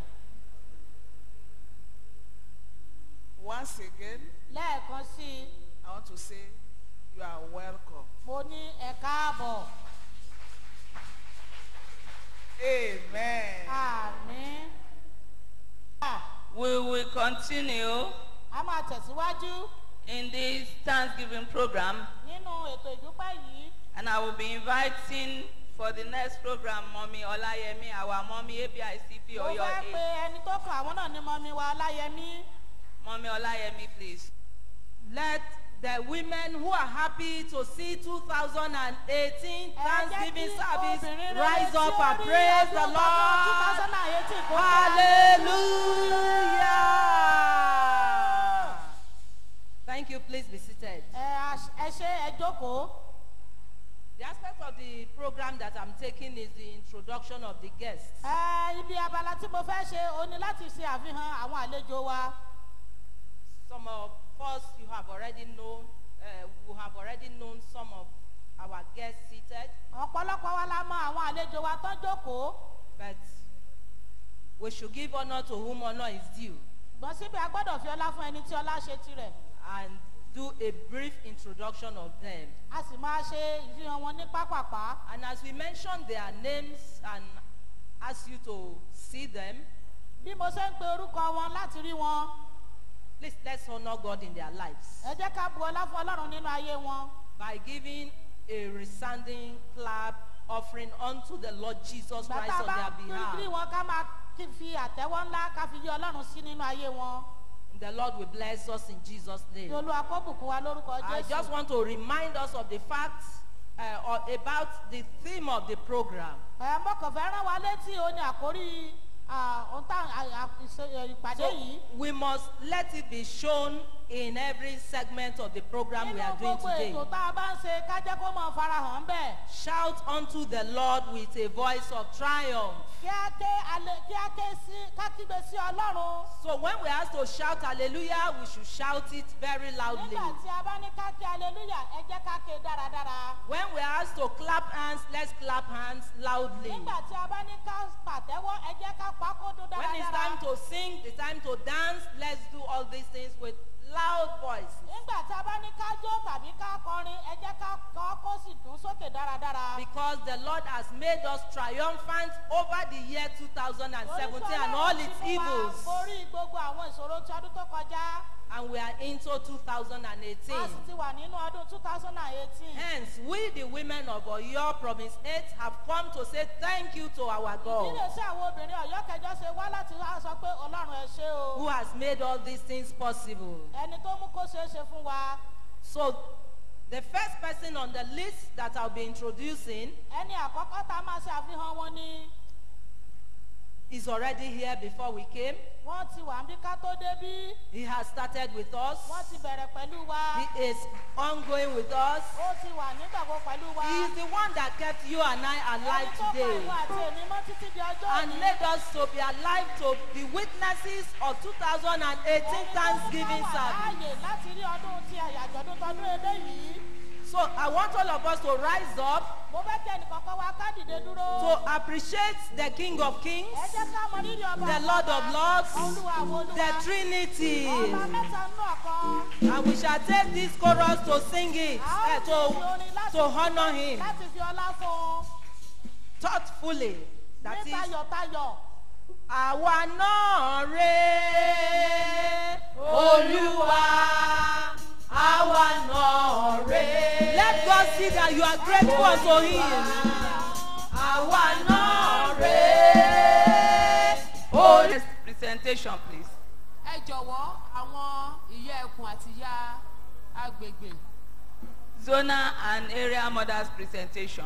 Speaker 5: Once again,
Speaker 4: lẹ́ẹ̀kan sí i
Speaker 5: I want to say you are welcome.
Speaker 4: mo ní ẹ káàbọ̀
Speaker 5: Amen.
Speaker 4: àmín
Speaker 3: We will continue
Speaker 4: a máa tẹ̀síwájú
Speaker 3: in this Thanksgiving program,
Speaker 4: nínú ètò ìdúpẹ́ yìí
Speaker 3: and I will be inviting for the next program Mommy Olayemi, our Mommy A B I C P
Speaker 4: mo
Speaker 3: Oyo
Speaker 4: fẹ́ pe
Speaker 3: A.
Speaker 4: ẹni tó kàn àwọn náà ní mọ́mí wa Ọláyẹmí
Speaker 3: Mommy Olayemi, please.
Speaker 1: Let the women who are happy to see two thousand eighteen
Speaker 4: ẹ jẹ́
Speaker 1: Thanksgiving
Speaker 4: kí
Speaker 1: service
Speaker 4: obìnrin rere
Speaker 1: rise
Speaker 4: tí
Speaker 1: up
Speaker 4: ó
Speaker 1: and
Speaker 4: rí
Speaker 1: praise the
Speaker 4: ọdún tọdún two thousand
Speaker 1: Lord.
Speaker 4: eighteen kó
Speaker 1: Hallelujah. Thank you. Please be seated.
Speaker 4: ẹ a- ẹ ṣe ẹ jókòó.
Speaker 1: The aspect of the program that I'm taking is the introduction of the guests.
Speaker 4: Ẹ, ibi abala tí mo fẹ́ ṣe o ní láti ṣe àfihàn àwọn àlejò wa.
Speaker 1: Some of us you have already known, uh, you have already known some of our guests seated,
Speaker 4: Ọ̀pọ̀lọpọ̀ wa la mọ àwọn àlejò wa tán jókòó.
Speaker 1: but we should give honor to whom honor is due
Speaker 4: Ṣùgbọ́n síbi a gbọ́dọ̀ fi ọlá fún ẹni tí ọlá ṣe tirẹ̀.
Speaker 1: and do a brief introduction of them.
Speaker 4: A sì máa ṣe ìfihàn wọn ní pápápá.
Speaker 1: And as we mention their names and ask you to see them,
Speaker 4: Bí mo ṣe ń pe orúkọ wọn láti rí wọn,
Speaker 1: please let's honor God in their lives
Speaker 4: ẹ jẹ́ ká bu ọlá fún Ọlọ́run nínú ayé wọn.
Speaker 1: by giving a resounding clap offering unto the Lord Jesus
Speaker 4: Ìgbà
Speaker 1: Christ
Speaker 4: tá a
Speaker 1: on
Speaker 4: bá
Speaker 1: their
Speaker 4: kiri
Speaker 1: behalf.
Speaker 4: wọn ká máa kí- fi àtẹ́wọ́ ńlá ká fi yí Ọlọ́run sí nínú ayé wọn.
Speaker 1: The Lord will bless us in Jesus'
Speaker 4: Kí
Speaker 1: name.
Speaker 4: Olúwa kó bùkún wa lórúkọ
Speaker 1: I just
Speaker 4: Jésù.
Speaker 1: want to remind us of the facts uh, or about the theme of the program.
Speaker 4: Ẹ mọ́kàn fẹ́ rán wa létí o ní àkórí ah, ohun tá à- à- ìṣe- ìpàdé
Speaker 1: So
Speaker 4: yìí.
Speaker 1: we must let it be shown
Speaker 6: in every segment of the program we are doing
Speaker 4: Nínú gbogbo
Speaker 6: today.
Speaker 4: ètò tá a bá ń ṣe, ká jẹ́ kó máa farahàn bẹ́ẹ̀.
Speaker 6: Shout unto the Lord with a voice of triumph.
Speaker 4: Kí á ké ale kí á ké sí ká kígbe sí Ọlọ́run.
Speaker 6: So when we ask to shout hallelujah, we should shout it very loudly.
Speaker 4: Nígbà tí a bá ní ká ké hallelujah, ẹ jẹ́ ká ké dáradára.
Speaker 6: When we ask to clap hands, let's clap hands loudly.
Speaker 4: Nígbà tí a bá ní ká pàtẹ́wọ́, ẹ jẹ́ ká pa kó dún
Speaker 6: When it's time
Speaker 4: dáradára.
Speaker 6: to sing, the time to dance, let's do all these things with loud voices.
Speaker 4: Nígbà tí a bá ní ká jó tàbí ká kọrin, ẹ jẹ́ ká kọ́ kó sì dún sókè dáradára.
Speaker 6: Because the Lord has made us triumphant over the year two thousand seventeen and all its evils.
Speaker 4: Borí gbogbo àwọn ìṣòro tí ọdún tó kọjá.
Speaker 6: And we are into two thousand eighteen.
Speaker 4: A sì ti wà nínú ọdún two thousand eighteen.
Speaker 6: Hence, we the women of Oyo Province eight have come to say thank you to our God,
Speaker 4: Ìdílé sí àwọn obìnrin Ọ̀yọ́ kẹjọ ṣe wá láti wá sọ pé Ọlọ́run ẹ ṣé o.
Speaker 6: who has made all these things possible.
Speaker 4: Ẹni tó mú kó ṣeé ṣe fún wa.
Speaker 6: So, the first person on the list that I'll be introducing
Speaker 4: Ẹni àkọ́kọ́ tá a máa ṣe àfihàn wọn ni
Speaker 6: is already here before we came.
Speaker 4: wọ́n ti wà níbí ká tó débí.
Speaker 6: He has started with us.
Speaker 4: Wọ́n ti bẹ̀rẹ̀ pẹ̀lú wa.
Speaker 6: He is ongoing with us.
Speaker 4: Ó ti wà nígbàgbọ́ pẹ̀lú wa.
Speaker 6: He is the one that kept you and I alive
Speaker 4: Ẹni tó pa
Speaker 6: today
Speaker 4: ìwọ àti èmi mọ́ títí di ọjọ́
Speaker 6: and
Speaker 4: òní.
Speaker 6: made us to be alive to be witnesses of two thousand eighteen Thanksgiving service.
Speaker 4: Láàyè láti rí ọdún ti àyájọ́dún tọdún eléyìí.
Speaker 6: So I want all of us to rise up
Speaker 4: Mo fẹ́ kí ẹnìkọ̀ọ̀kan wa ká dìde dúró.
Speaker 6: to appreciate the King of Kings,
Speaker 4: Ẹ jẹ́ ká mọ rírì ọba
Speaker 6: the
Speaker 4: àwọn
Speaker 6: Lord
Speaker 4: ọba,
Speaker 6: of Lords,
Speaker 4: Olúwa àwọn olúwa.
Speaker 6: the Trinity.
Speaker 4: Ọba mẹ́ta nínú ọ̀kan.
Speaker 6: And we shall take this chorus to sing it,
Speaker 4: A ó
Speaker 6: eh,
Speaker 4: fi
Speaker 6: to,
Speaker 4: orin láti
Speaker 6: to
Speaker 4: fi-
Speaker 6: honor him
Speaker 4: Láti fi ọlá fún un.
Speaker 6: thoughtfully. That
Speaker 4: Ní
Speaker 6: is,
Speaker 4: tayọ̀tayọ̀.
Speaker 6: àwa náà rè Olúwa, àwa náà rè. Let God see that you are grateful unto him. Àwa náà rè Olúwa.
Speaker 3: Next presentation, please.
Speaker 2: Ẹ jọ̀wọ́ àwọn ìyá ẹkùn àti ìyá agbègbè.
Speaker 3: Zonal and area mothers presentation.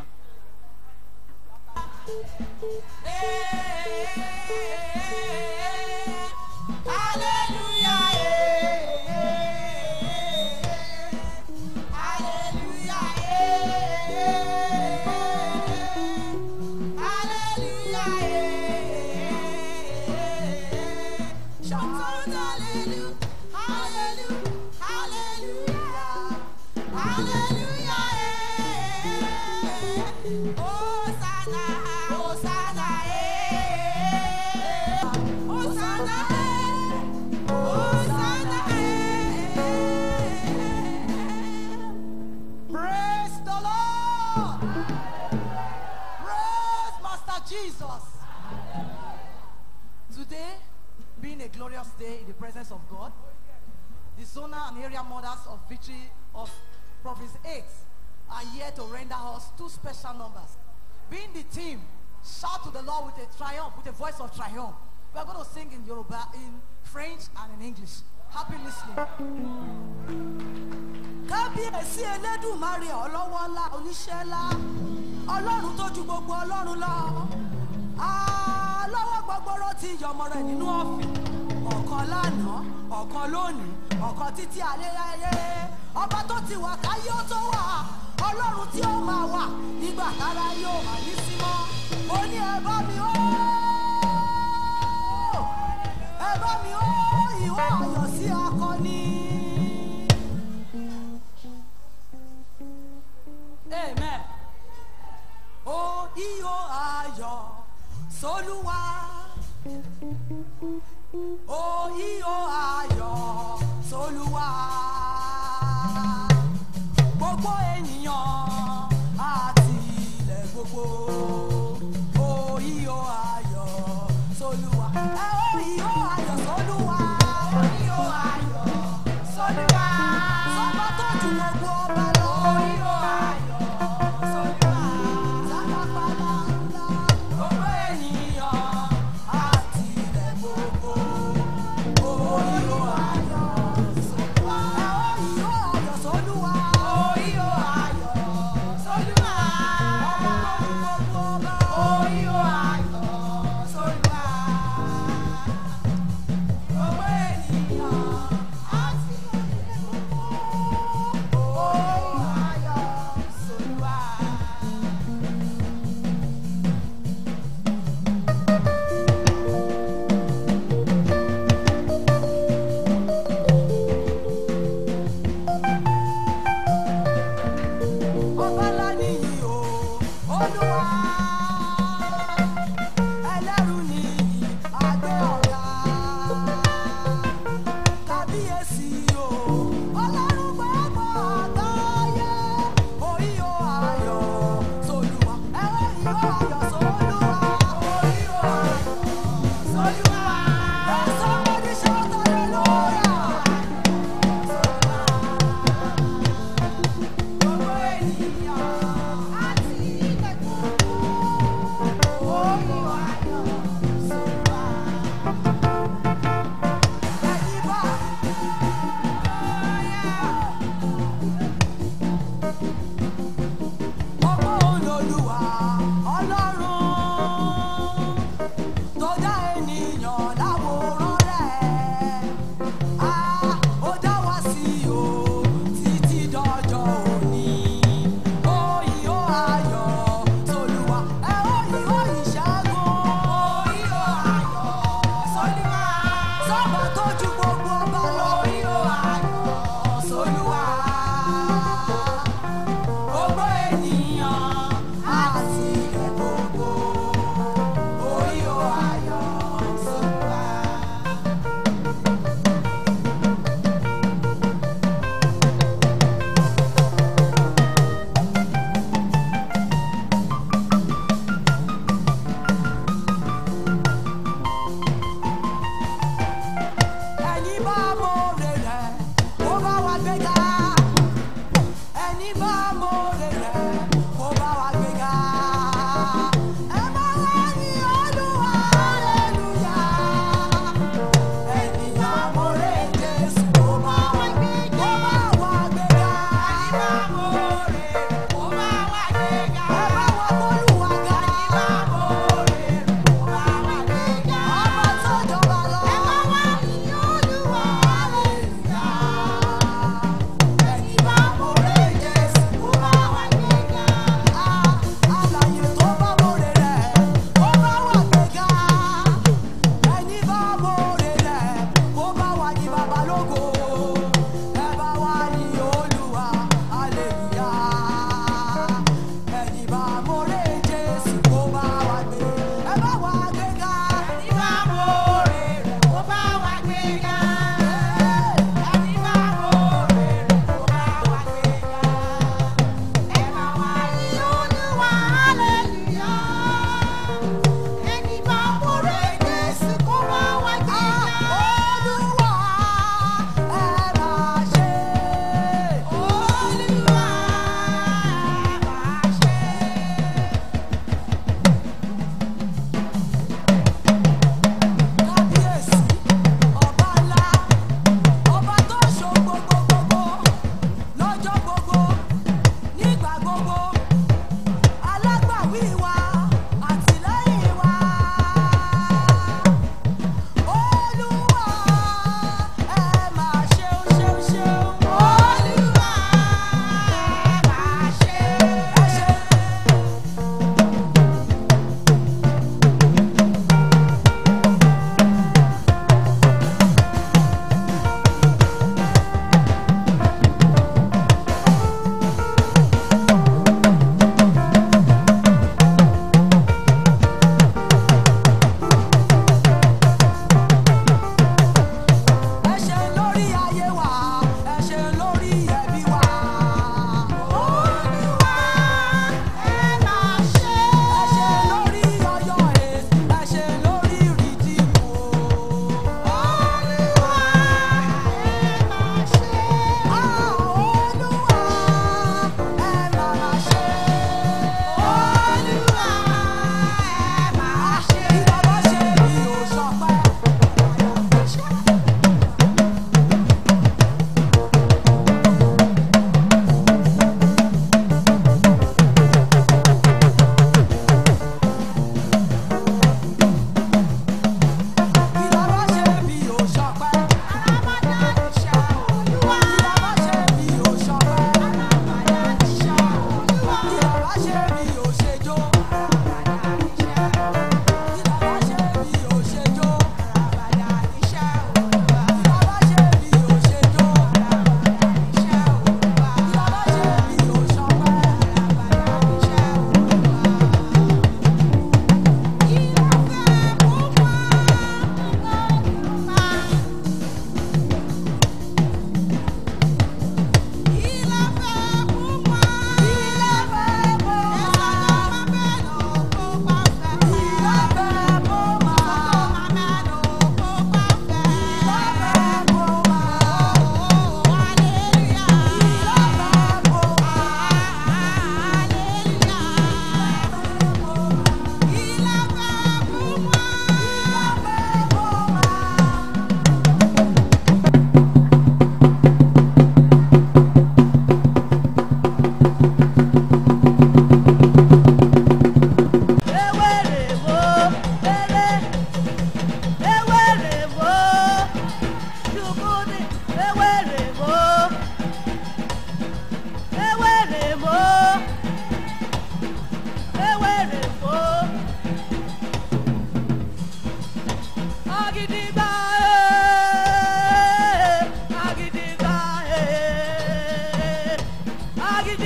Speaker 7: Praise the Lord. Praise Master Jesus. Today, being a glorious day in the presence of God, the zonal and area mothers of Victory of Province eight are here to render us two special numbers. Being the team, shout to the Lord with a triumph, with a voice of triumph. We are going to sing in Yoruba, in French, and in English. Happy listening. Kábíyèsí Elédùmarè ọlọ́wọ́ ńlá oníṣẹ́ ńlá ọlọ́run tó ju gbogbo ọlọ́run lọ alọ́wọ́ gbọgbọrọ ti yọmọ rẹ̀ nínú ọ̀fìn ọ̀kan lánàá ọ̀kan lónìí ọ̀kan títí ayérayé ọba tó ti wà káyé ó tó wà ọlọ́run tí ó máa wà nígbà tára yóò máa ní símọ́ ó ní ẹ bá mi ó ẹ bá mi ó ìwọ ayọ̀ sí akọni. Amen. Oh, iyo ayọ̀ s'Olúwa. Oh, iyo ayọ̀ s'Olúwa. Gbogbo ènìyàn àti ilẹ̀ gbogbo. Oh, iyo ayọ̀ s'Olúwa. Eh, oh, iyo ayọ̀ s'Olúwa. Oh, iyo ayọ̀ s'Olúwa. Sọ́kọ́ tó ju gbogbo ọba lọ. Oh, iyo ayọ̀. Wow.
Speaker 8: Gbogbo ènìyàn àti ilẹ̀kùn.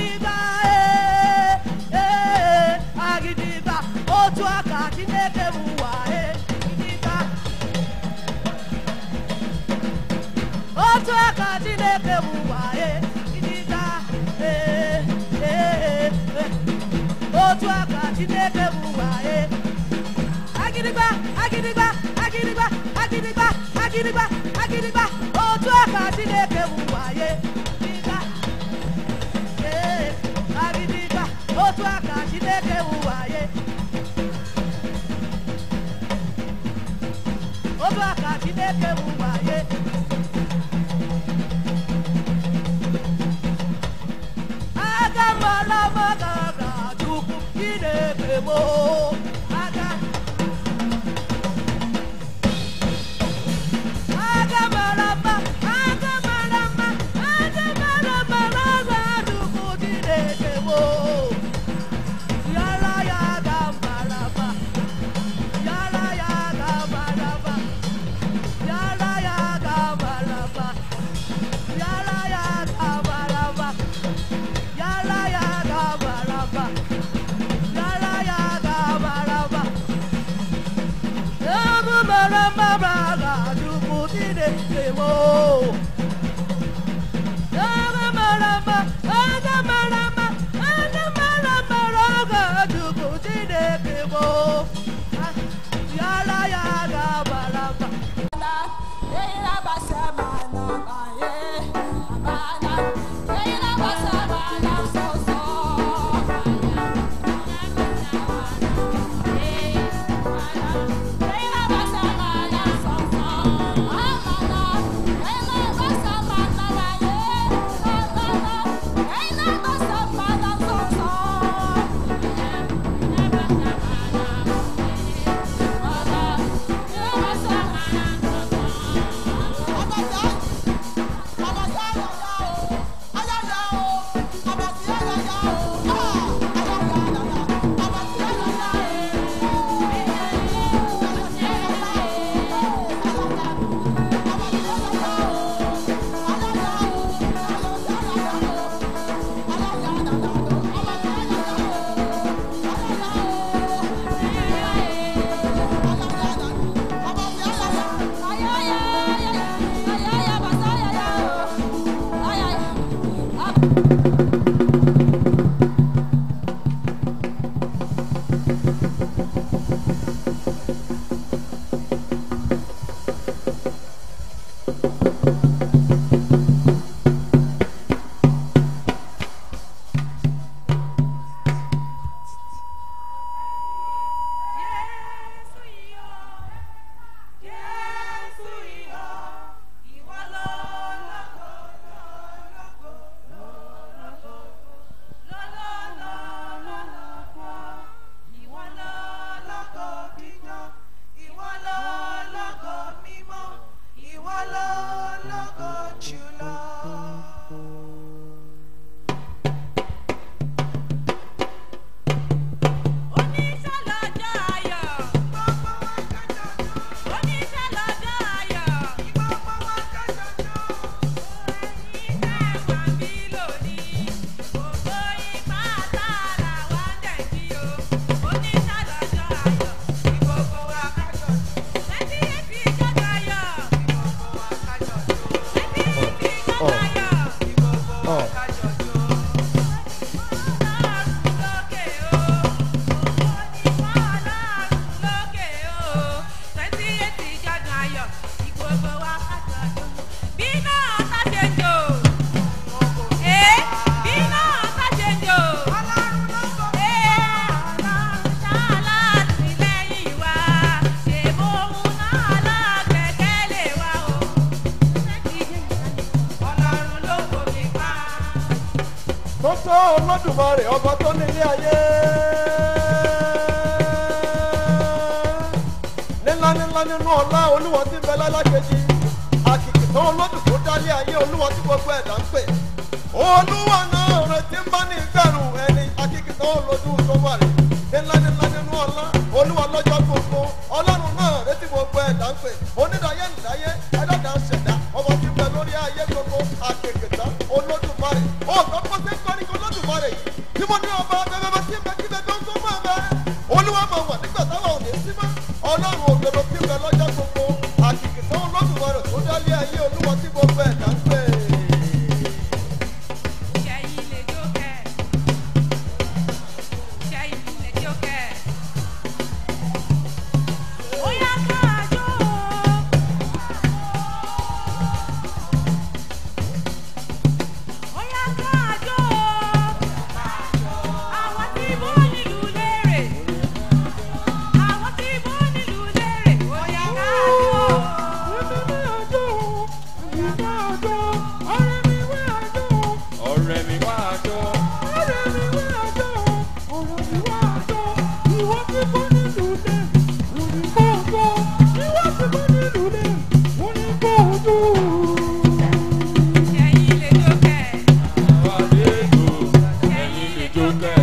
Speaker 7: Agidigba, eh, eh, agidigba, otu aka Chineke ụwa, eh, agidigba. Otu aka Chineke ụwa, eh, agidigba, eh, eh, eh, otu aka Chineke ụwa, eh. Agidigba, agidigba, agidigba, agidigba, agidigba, agidigba, otu aka Chineke ụwa, eh. Otu aka Chineke ụwa ye. Otu aka Chineke ụwa ye. Aga mara maka ka Chukwu Chineke mo. Aga. Aga mara mma, aga mara mma, aga mara mma ka Chukwu Chineke mo.
Speaker 8: Olódùmarè ọba tó ní ilé ayé nílá nílá nínú ọlá olúwa tí ń bẹ lálákejì àkìkì tán olódùn tó dálé ayé olúwa tí gbogbo ẹ̀dá ń pè olúwa náà retí ń bá ní ìgbẹ̀rù ẹni àkìkì tán olódùn tó wà rí nílá nílá nínú ọlá olúwa lọ́jọ́ gbogbo ọlọ́run náà retí gbogbo ẹ̀dá ń pè onídàáyé nìdáyé ẹ̀dá ṣẹ̀dá ọba tí ń bẹ lórí ayé gbogbo àkìkì tán olódùmarè ó gbọ́ pé ṣé ń kọ́ni olódùmarè. tí mo ní ọba bẹ́ẹ̀ tí bẹ́ẹ̀ kí bẹ́ẹ̀ tó ń tó máa bẹ́ẹ̀ olúwa máa wà nígbà táwọn ò ní sí mọ́ ọlọ́run òdodo tí bẹ́ẹ̀ lọ́jọ́ gbogbo àkìkì tó ń lọ́dún rẹ̀ tó dálé ayé olúwa tí mo bẹ́ẹ̀ dá ń pè é.
Speaker 3: Ṣẹ́yìn lè jókè. Ṣẹ́yìn lè jókè. Ó yá ká àjò. Ó yá ká àjò. Àwọn tí bó nílùú léèrè. Àwọn tí bó nílùú léèrè. Ó yá ká àjò.
Speaker 9: ọ̀rẹ́ mi wá àjọ.
Speaker 3: Ṣẹ́yìn lè jókè.
Speaker 9: àwa lè jò ẹ̀yin lè jó kẹ́.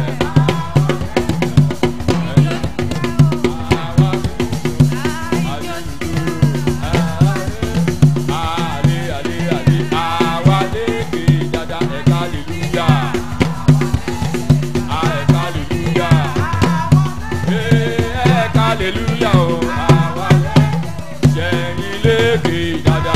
Speaker 9: àwa àlè àlè àlè àwa lè ké dada ẹ̀ka aleluya. ẹ̀ka aleluya. ẹ̀ka aleluya o. àwa ṣẹ̀yìn lè ké dada.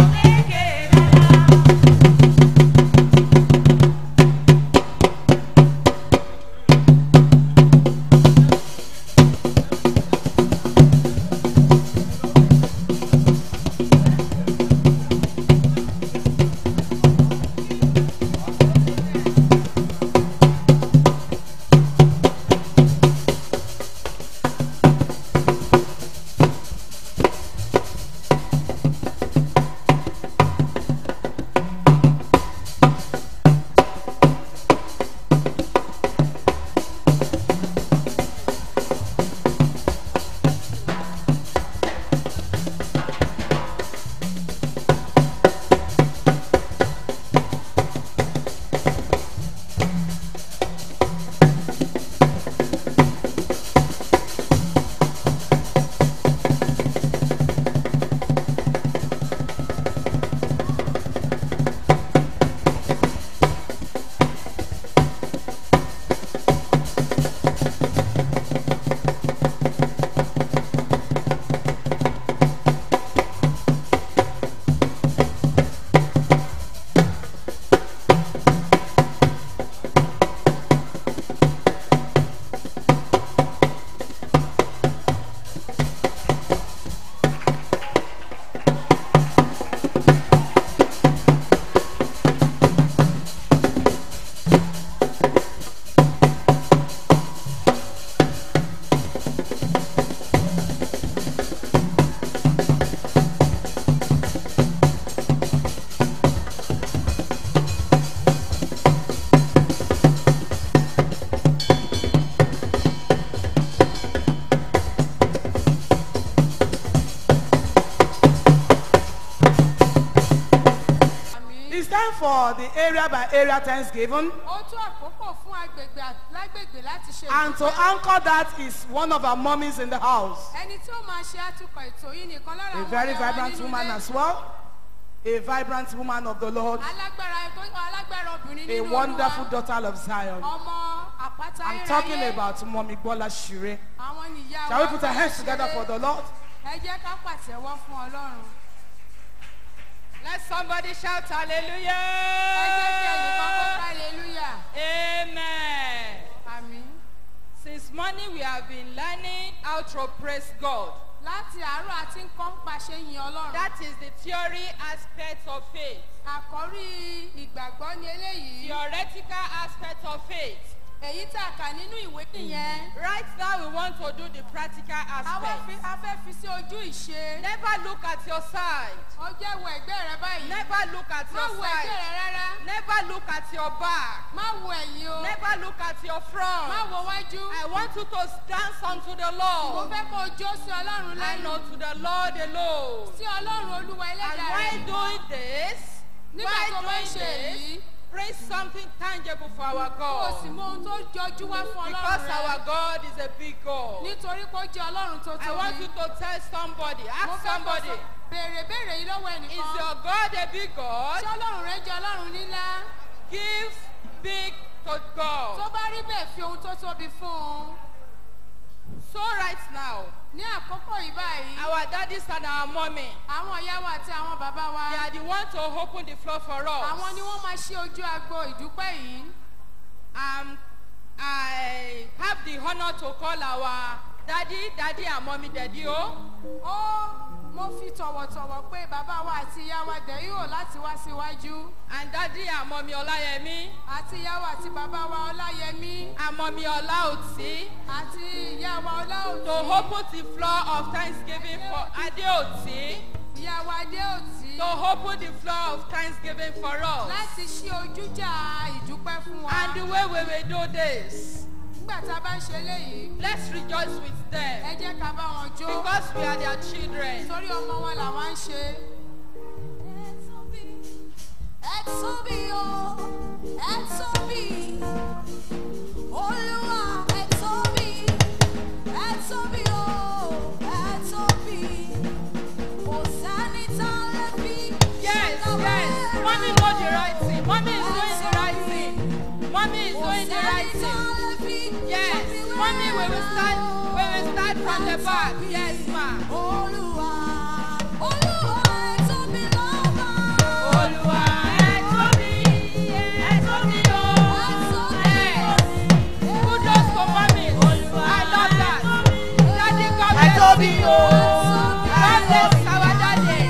Speaker 5: It's time for the area by area Thanksgiving.
Speaker 2: Ó tó àkókò fún agbègbè lágbègbè láti ṣe
Speaker 5: And to
Speaker 2: ìdúpẹ́.
Speaker 5: anchor that is one of our mummies in the house.
Speaker 2: Ẹni tí ó máa ṣe àtúkọ̀ ètò yìí nìkan lára
Speaker 5: A
Speaker 2: àwọn
Speaker 5: very
Speaker 2: ìyá wa
Speaker 5: vibrant
Speaker 2: nínú
Speaker 5: woman
Speaker 2: ilé.
Speaker 5: as well. A vibrant woman of the Lord.
Speaker 2: Alágbára tó- alágbára obìnrin
Speaker 5: A
Speaker 2: nínú
Speaker 5: wonderful
Speaker 2: Olúwa.
Speaker 5: daughter of Zion.
Speaker 2: Ọmọ àpáta
Speaker 5: I'm talking
Speaker 2: ayérayé.
Speaker 5: about Mommy Bola Shire.
Speaker 2: Àwọn nìyá
Speaker 5: Shall we
Speaker 2: wa
Speaker 5: put our hands
Speaker 2: ṣeré.
Speaker 5: together for the Lord?
Speaker 2: Ẹ jẹ́ ká pàtẹ́wọ́ fún Ọlọ́run.
Speaker 3: Let somebody shout hallelujah.
Speaker 2: Ẹ jẹ́ kí ẹnìkan kó ká hallelujah.
Speaker 3: Amen.
Speaker 2: Àmín.
Speaker 3: Since morning we have been learning how to praise God.
Speaker 2: Láti àárọ̀ àti ń kọ́ ń paṣẹ yin Ọlọ́run.
Speaker 3: That is the theory aspect of faith.
Speaker 2: Àkọ́rí ìgbàgbọ́ ni eléyìí.
Speaker 3: Theoretical aspect of faith.
Speaker 2: Èyí tá a kà nínú ìwé nìyẹn.
Speaker 3: Right now we want to do the practical
Speaker 2: Àwa fi
Speaker 3: aspect.
Speaker 2: a fẹ́ fi sí ojú ìṣe.
Speaker 3: Never look at your side.
Speaker 2: Ọjọ́ wo ẹ̀gbẹ́ rẹ báyìí.
Speaker 3: Never look at
Speaker 2: Má
Speaker 3: your
Speaker 2: wo ẹ̀gbẹ́
Speaker 3: side.
Speaker 2: rẹ rárá.
Speaker 3: Never look at your back.
Speaker 2: Má wo ẹ̀yìn o.
Speaker 3: Never look at your front.
Speaker 2: Má wo wájú.
Speaker 3: I want you to dance unto the
Speaker 2: Mo
Speaker 3: Lord
Speaker 2: fẹ́ kó o jó sí Ọlọ́run
Speaker 3: and
Speaker 2: lẹ́nu.
Speaker 3: unto the Lord alone.
Speaker 2: Sí Ọlọ́run Olúwa
Speaker 3: And
Speaker 2: ẹlẹ́dàá
Speaker 3: while
Speaker 2: rẹ̀.
Speaker 3: doing this,
Speaker 2: Nígbà
Speaker 3: while
Speaker 2: tó bá ń
Speaker 3: doing
Speaker 2: ṣe
Speaker 3: this,
Speaker 2: èyí,
Speaker 3: bring something tangible for our
Speaker 2: kó o sì
Speaker 3: God.
Speaker 2: mọ ohun tó jọjú wá fún
Speaker 3: Because
Speaker 2: Ọlọ́run
Speaker 3: our
Speaker 2: rẹ̀.
Speaker 3: God is a big God.
Speaker 2: Nítorí pé ó jẹ́ Ọlọ́run tó
Speaker 3: I want you
Speaker 2: tóbi.
Speaker 3: to tell somebody,
Speaker 2: Mo
Speaker 3: ask
Speaker 2: fẹ́ kó
Speaker 3: somebody,
Speaker 2: sọ béèrè béèrè yìí lọ́wọ́
Speaker 3: is
Speaker 2: ẹnìkan.
Speaker 3: your God a big God?
Speaker 2: Ṣé Ọlọ́run rẹ jẹ́ Ọlọ́run nílá?
Speaker 3: Give big
Speaker 2: to
Speaker 4: tó
Speaker 2: God.
Speaker 4: bá rí bẹ́ẹ̀ fi ohun tó tóbi fún un.
Speaker 2: So right now,
Speaker 4: Ní àkókò yìí báyìí,
Speaker 2: our daddies and our mommy,
Speaker 4: àwọn ìyá wa àti àwọn bàbá wa,
Speaker 2: they are the ones to open the floor for us.
Speaker 4: àwọn ni wọ́n máa ṣí ojú agbo ìdúpẹ́ yìí.
Speaker 2: Um, I have the honor to call our daddy, daddy and mommy daddy. Oh,
Speaker 4: Ó mo fi tọ̀wọ̀tọ̀wọ̀ pé bàbá wa àti ìyá wa dẹ̀ yóò láti wá síwájú.
Speaker 2: and daddy and mommy Olayemi,
Speaker 4: Àti ìyá wa àti bàbá wa Ọláyẹmí.
Speaker 2: and mommy Olaoti,
Speaker 4: Àti ìyá wa
Speaker 2: to
Speaker 4: Ọláòtí.
Speaker 2: open the floor of thanksgiving for Adeoti,
Speaker 4: Ìyá wa Adéòtí.
Speaker 2: to open the floor of thanksgiving for us.
Speaker 4: Láti ṣí ojújà ìdúpẹ́ fún wa.
Speaker 2: And the way we will do this,
Speaker 4: Nígbà tá a bá ń ṣe léyìí,
Speaker 2: let's rejoice with
Speaker 4: ẹ
Speaker 2: them
Speaker 4: jẹ́ ká bá wọn jó.
Speaker 2: because we are their children.
Speaker 4: Torí ọmọ wọn làwọn ń ṣe. Ẹ tóbi o, ẹ tóbi, Olúwa ẹ tóbi, ẹ tóbi o, ẹ tóbi, kò sẹ́ni tá a lè fi
Speaker 2: Yes,
Speaker 4: ṣàkàwé
Speaker 2: yes.
Speaker 4: rẹ̀.
Speaker 2: Mommy know the right thing. Mommy is doing the right thing. Mommy is
Speaker 4: Kò
Speaker 2: doing the right
Speaker 4: sẹ́ni tá a
Speaker 2: thing.
Speaker 4: lè fi
Speaker 2: Yes.
Speaker 4: ṣàfiwé
Speaker 2: Mommy, we will start. We
Speaker 4: rẹ̀.
Speaker 2: will start from the back. Yes, ma.
Speaker 4: Olúwa, Olúwa ẹ tóbi lọ́ba.
Speaker 2: Olúwa ẹ tóbi, ẹ tóbi o. Yes. Kudos to mommy. I love that. Daddy, God bless you. God bless our daddy.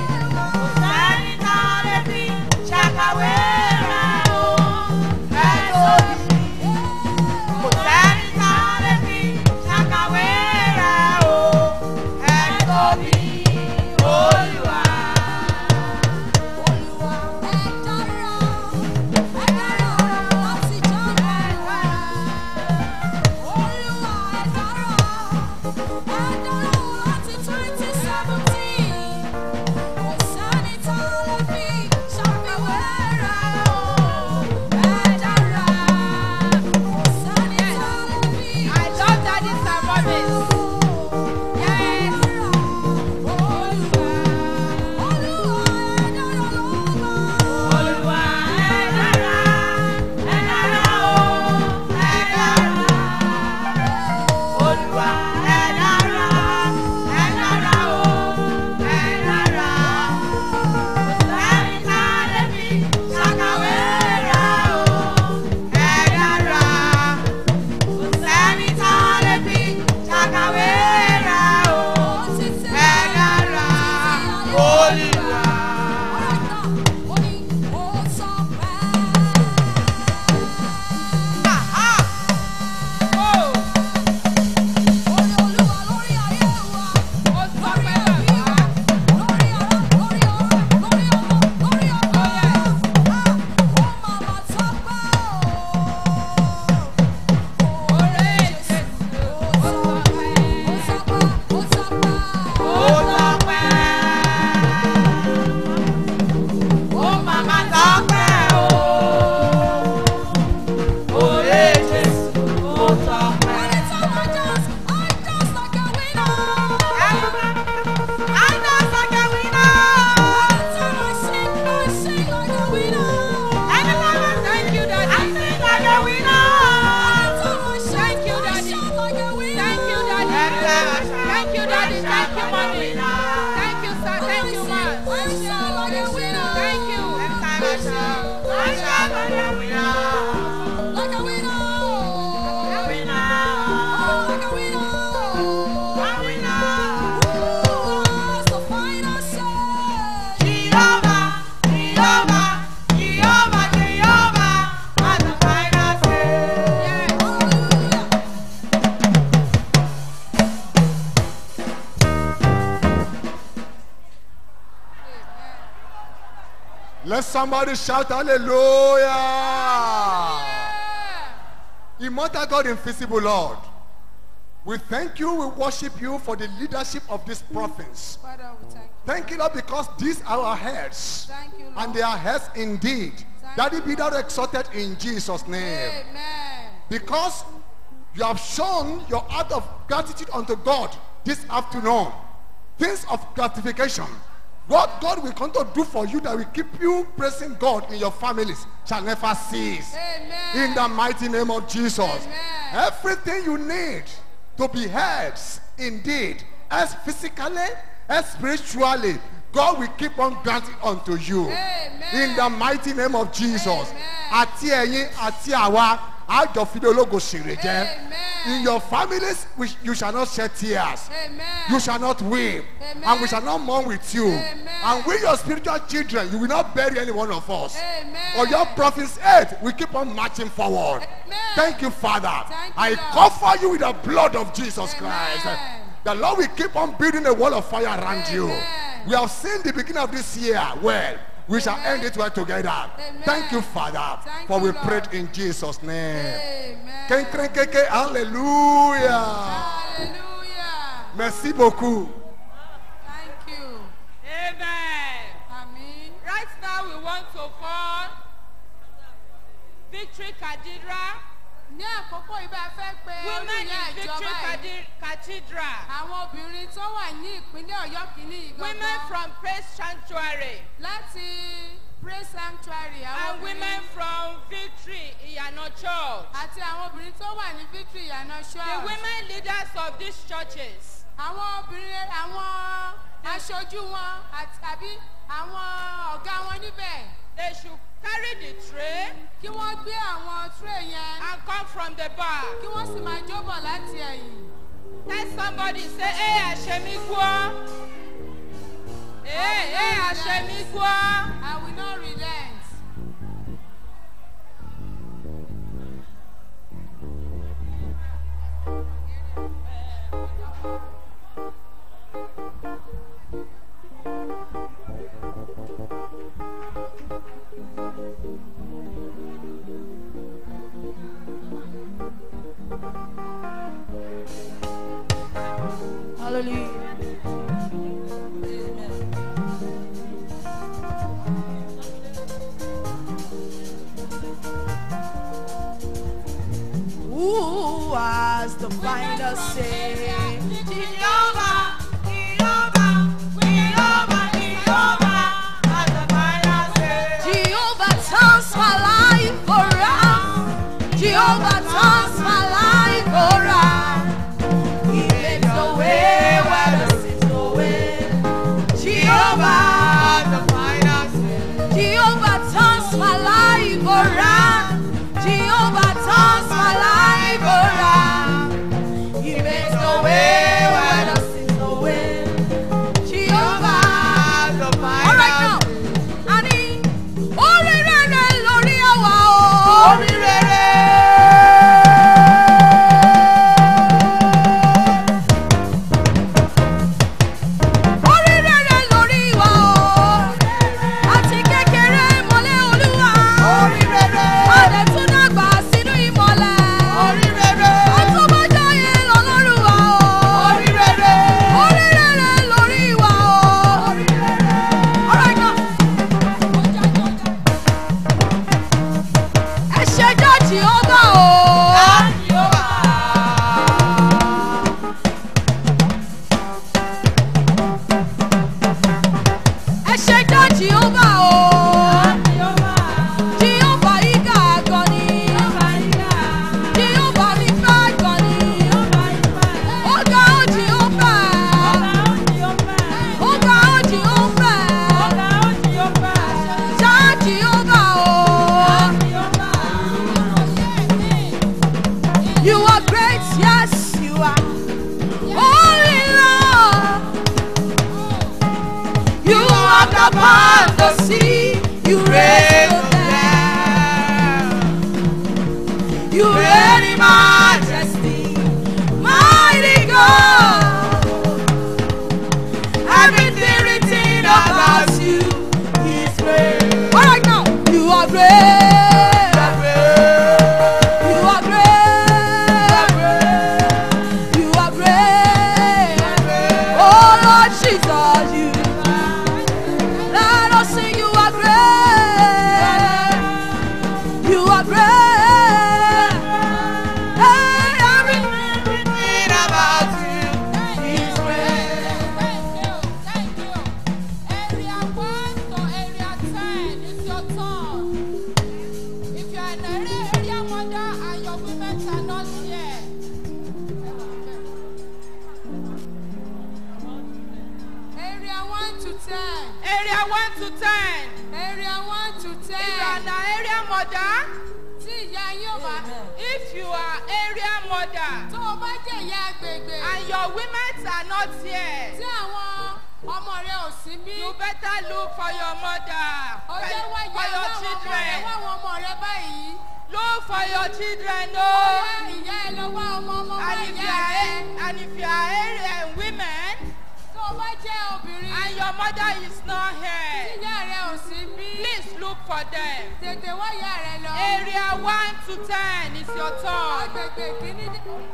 Speaker 4: Olúwa ẹ dára, ẹ dára láti jọba rẹ̀. Olúwa ẹ dára, ẹ dára láti twenty seventeen. Kò sẹ́ni tá a lè fi ṣàfiwé rẹ̀ o. Ẹ dára, kò sẹ́ni tá a lè fi
Speaker 2: I love daddies and mommies.
Speaker 4: Yes. Olúwa, Olúwa ẹ dára lọ́ba.
Speaker 2: Olúwa ẹ dára, ẹ dára o, ẹ dára. Olúwa ẹ dára, ẹ dára o, ẹ dára. Kò sẹ́ni tá a lè fi ṣàkàwé rẹ̀ o, ẹ dára. Kò sẹ́ni tá a lè fi ṣàkàwé rẹ̀ o, ẹ dára. Olúwa. Oh. Ó sọ pé bàbá. Oore Jésù. Ó sọ pé. Ó sọ pé. Ó màmá sọ pé o. Oore Jésù. Ó sọ pé. Thank you, Daddy. Thank you, Daddy. Thank you, Daddy. Thank you, Daddy. Thank you, Mommy. Thank you, sir. Thank you, ma. Thank you. Jehovah, Jehovah, Jehovah, Jehovah, at the final say.
Speaker 8: Let somebody shout hallelujah. Immortal God, invisible Lord, we thank you, we worship you for the leadership of this province.
Speaker 4: Father, we thank you.
Speaker 8: Thank you, Lord, because these are our heads.
Speaker 4: Thank you, Lord.
Speaker 8: And they are heads indeed.
Speaker 4: Thank
Speaker 8: Daddy,
Speaker 4: you,
Speaker 8: be thou
Speaker 4: Lord.
Speaker 8: exalted in Jesus' name.
Speaker 4: Amen.
Speaker 8: Because you have shown your heart of gratitude unto God this afternoon. Things of gratification. What God will come to do for you that will keep you praising God in your families shall never cease.
Speaker 2: Amen.
Speaker 8: In the mighty name of Jesus.
Speaker 2: Amen.
Speaker 8: Everything you need to be heads indeed, as physically, as spiritually, God will keep on granting unto you.
Speaker 2: Amen.
Speaker 8: In the mighty name of Jesus.
Speaker 2: Amen.
Speaker 8: Àti ẹ̀yin àti àwa, a jọ fi ológo ṣèrè jẹ.
Speaker 2: Amen.
Speaker 8: In your families, we, you shall not shed tears.
Speaker 2: Amen.
Speaker 8: You shall not weep.
Speaker 2: Amen.
Speaker 8: And we shall not mourn with you.
Speaker 2: Amen.
Speaker 8: And we, your spiritual children, you will not bury any one of us.
Speaker 2: Amen.
Speaker 8: Or your prophets eight, we keep on marching forward.
Speaker 2: Amen.
Speaker 8: Thank you, Father.
Speaker 2: Thank
Speaker 8: I
Speaker 2: you, Lord.
Speaker 8: cover you with the blood of Jesus
Speaker 2: Amen.
Speaker 8: Christ. The Lord will keep on building a wall of fire around
Speaker 2: Amen.
Speaker 8: you. We have seen the beginning of this year. Well, we shall
Speaker 2: Amen.
Speaker 8: end it well together.
Speaker 2: Amen.
Speaker 8: Thank you, Father,
Speaker 2: Thank
Speaker 8: for
Speaker 2: you,
Speaker 8: we
Speaker 2: Lord.
Speaker 8: prayed in Jesus' name.
Speaker 2: Amen.
Speaker 8: Kenkrenkeke, Hallelujah.
Speaker 2: Hallelujah.
Speaker 8: Merci beaucoup.
Speaker 2: Thank you.
Speaker 6: Amen.
Speaker 2: Amen.
Speaker 6: Right now we want to call Victory Cathedral.
Speaker 2: Ní àkókò ibà fẹ́ pé
Speaker 6: Women
Speaker 2: olùyà
Speaker 6: in Victory
Speaker 2: ìjọba yìí.
Speaker 6: Cathe- Cathedral.
Speaker 2: Àwọn obìnrin tó wà ní ìpínlẹ̀ Ọ̀yọ́ kìíní
Speaker 6: Women
Speaker 2: ìgbọ̀ngàn
Speaker 6: from Praise Sanctuary.
Speaker 2: láti Praise Sanctuary àwọn
Speaker 6: And women
Speaker 2: obìnrin
Speaker 6: from Victory Iyana Church.
Speaker 2: àti àwọn obìnrin tó wà ní Victory Ìyànà
Speaker 6: The
Speaker 2: Church.
Speaker 6: women leaders of these churches.
Speaker 2: Àwọn obìnrin àwọn aṣojú wọn àti àbí àwọn ọ̀gá wọn níbẹ̀
Speaker 6: They should carry the tray
Speaker 2: kí wọ́n gbé àwọn tray yẹn
Speaker 6: and come from the back.
Speaker 2: kí wọ́n sì máa jóbọ̀ láti ẹ̀yìn.
Speaker 6: Tell somebody, say, hey, Ashemi Gwa. Hey, hey, Ashemi Gwa.
Speaker 2: I will not relent.
Speaker 1: Hallelujah. Who has the final say?
Speaker 2: Jehovah, Jehovah, Jehovah, Jehovah has the final say.
Speaker 1: Jehovah turns my life around. Jehovah turns my life around. He makes the way where there seems no way. Jehovah has the final say. Jehovah turns my life around. Jehovah turns my life around. He makes the way where there seems no way. Jehovah has the final say. All right now. Ani, orí rere lórí àwa o. Orí rere. Orí rere lórí wa o. Àti kékeré mọ́lẹ̀ Olúwa. Orí rere. Adé tún dàgbà sínú ìmọ́lẹ̀. Orí rere. Àtúbọ̀jáyé lọ́lọ́run wa o. Orí rere. Orí rere lórí wa o. Orí rere. All right now. Ẹ ṣe jọ́ Jèhófà o. Ẹ ṣe jọ́ Jèhófà o. Jèhófà yìí ga gan ni. Jèhófà mi fẹ́ gan ni. Ó ga ó Jèhófà. Ó ga ó Jèhófà. Ṣá Jèhófà o. You are great, yes, you are. Holy Lord. You walk upon the sea. You reign on them. You reign in majesty. Mighty God. Everything written about you is great. All right now. You are great. You are great. You are great. Oh Lord Jesus, you. Let us sing. You are great. You are great.
Speaker 4: are not here. Area one to ten.
Speaker 3: Area one to ten.
Speaker 4: Area one to
Speaker 3: If you are
Speaker 4: ten.
Speaker 3: an area mother,
Speaker 4: Tí ìyá yín ò bá.
Speaker 3: if you are area mother,
Speaker 4: Tó o bá jẹ́ ìyá agbègbè.
Speaker 3: and your women are not here,
Speaker 4: Tí àwọn ọmọ rẹ ò sí bí.
Speaker 3: you better look for your mother,
Speaker 4: Ó jẹ́ wá
Speaker 3: for
Speaker 4: ìyá
Speaker 3: your
Speaker 4: àwọn ọmọ rẹ
Speaker 3: children.
Speaker 4: wá àwọn ọmọ rẹ báyìí.
Speaker 3: Look for your children,
Speaker 4: Ó
Speaker 3: no.
Speaker 4: wá ìyá ẹ lọ wá ọmọ ọmọ wá
Speaker 3: And if you
Speaker 4: ìyá
Speaker 3: are
Speaker 4: ẹ.
Speaker 3: and if you are area women,
Speaker 4: Tó o bá jẹ́ obìnrin.
Speaker 3: and your mother is not
Speaker 4: Tí
Speaker 3: here,
Speaker 4: ìyá rẹ ò sí bí.
Speaker 3: please look for them.
Speaker 4: Tètè wá ìyá rẹ lọ.
Speaker 3: Area one to ten is your turn.
Speaker 4: Agbègbè kìíní.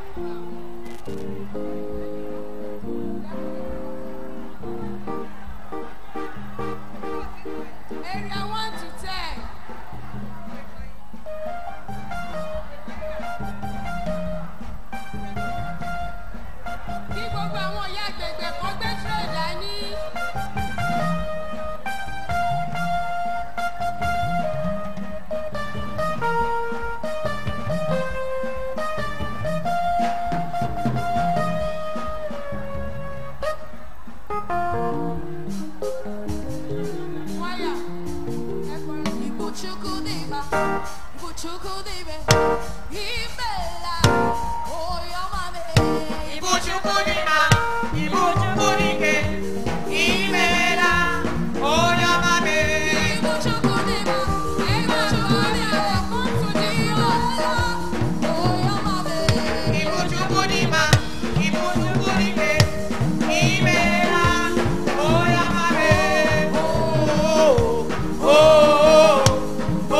Speaker 4: Area one to ten. Kí gbogbo àwọn ìyá agbègbè kan gbé tray dání. Wáyà. Ẹ kọrin.
Speaker 2: Ibuchukwudịba, Ibuchukwudịbe, Imela, Oyomame.
Speaker 1: Ibuchukwudịba, Ibuchukwudike, Imela, Oyomame.
Speaker 2: Ibuchukwudịba, Ibuchukwudịbe, Oyomame.
Speaker 1: Ibuchukwudịba, Ibuchukwudike, Imela, Oyomame. Oh, oh, oh,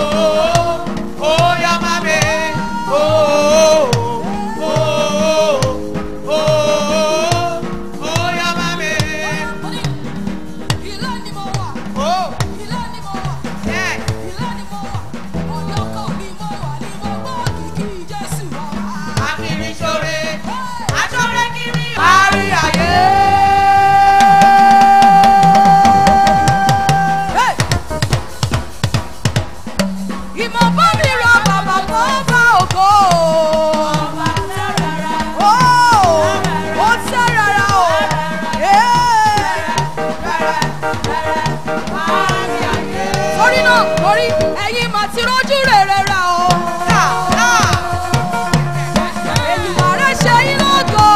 Speaker 1: Oyomame. Oh, oh, oh, Oyomame.
Speaker 2: Ilé ni mo wà,
Speaker 1: Oh,
Speaker 2: ilé ni mo wà,
Speaker 1: yes.
Speaker 2: ilé ni mo wà, ọ̀yọ́kọ̀ mi mo wà ní mo gbọ́ kìkì Jésù wá.
Speaker 1: Akiri ṣore, aṣore kiri kárí ayé.
Speaker 2: Ìmọ̀ bá mi ra bàbá tó bá ògo. Ó ó tẹ́ rárá o. Torí náà, torí ẹ̀yin mà ti rójú rere rà o. Èlùbọ̀ rẹ̀ ṣe yín lógo.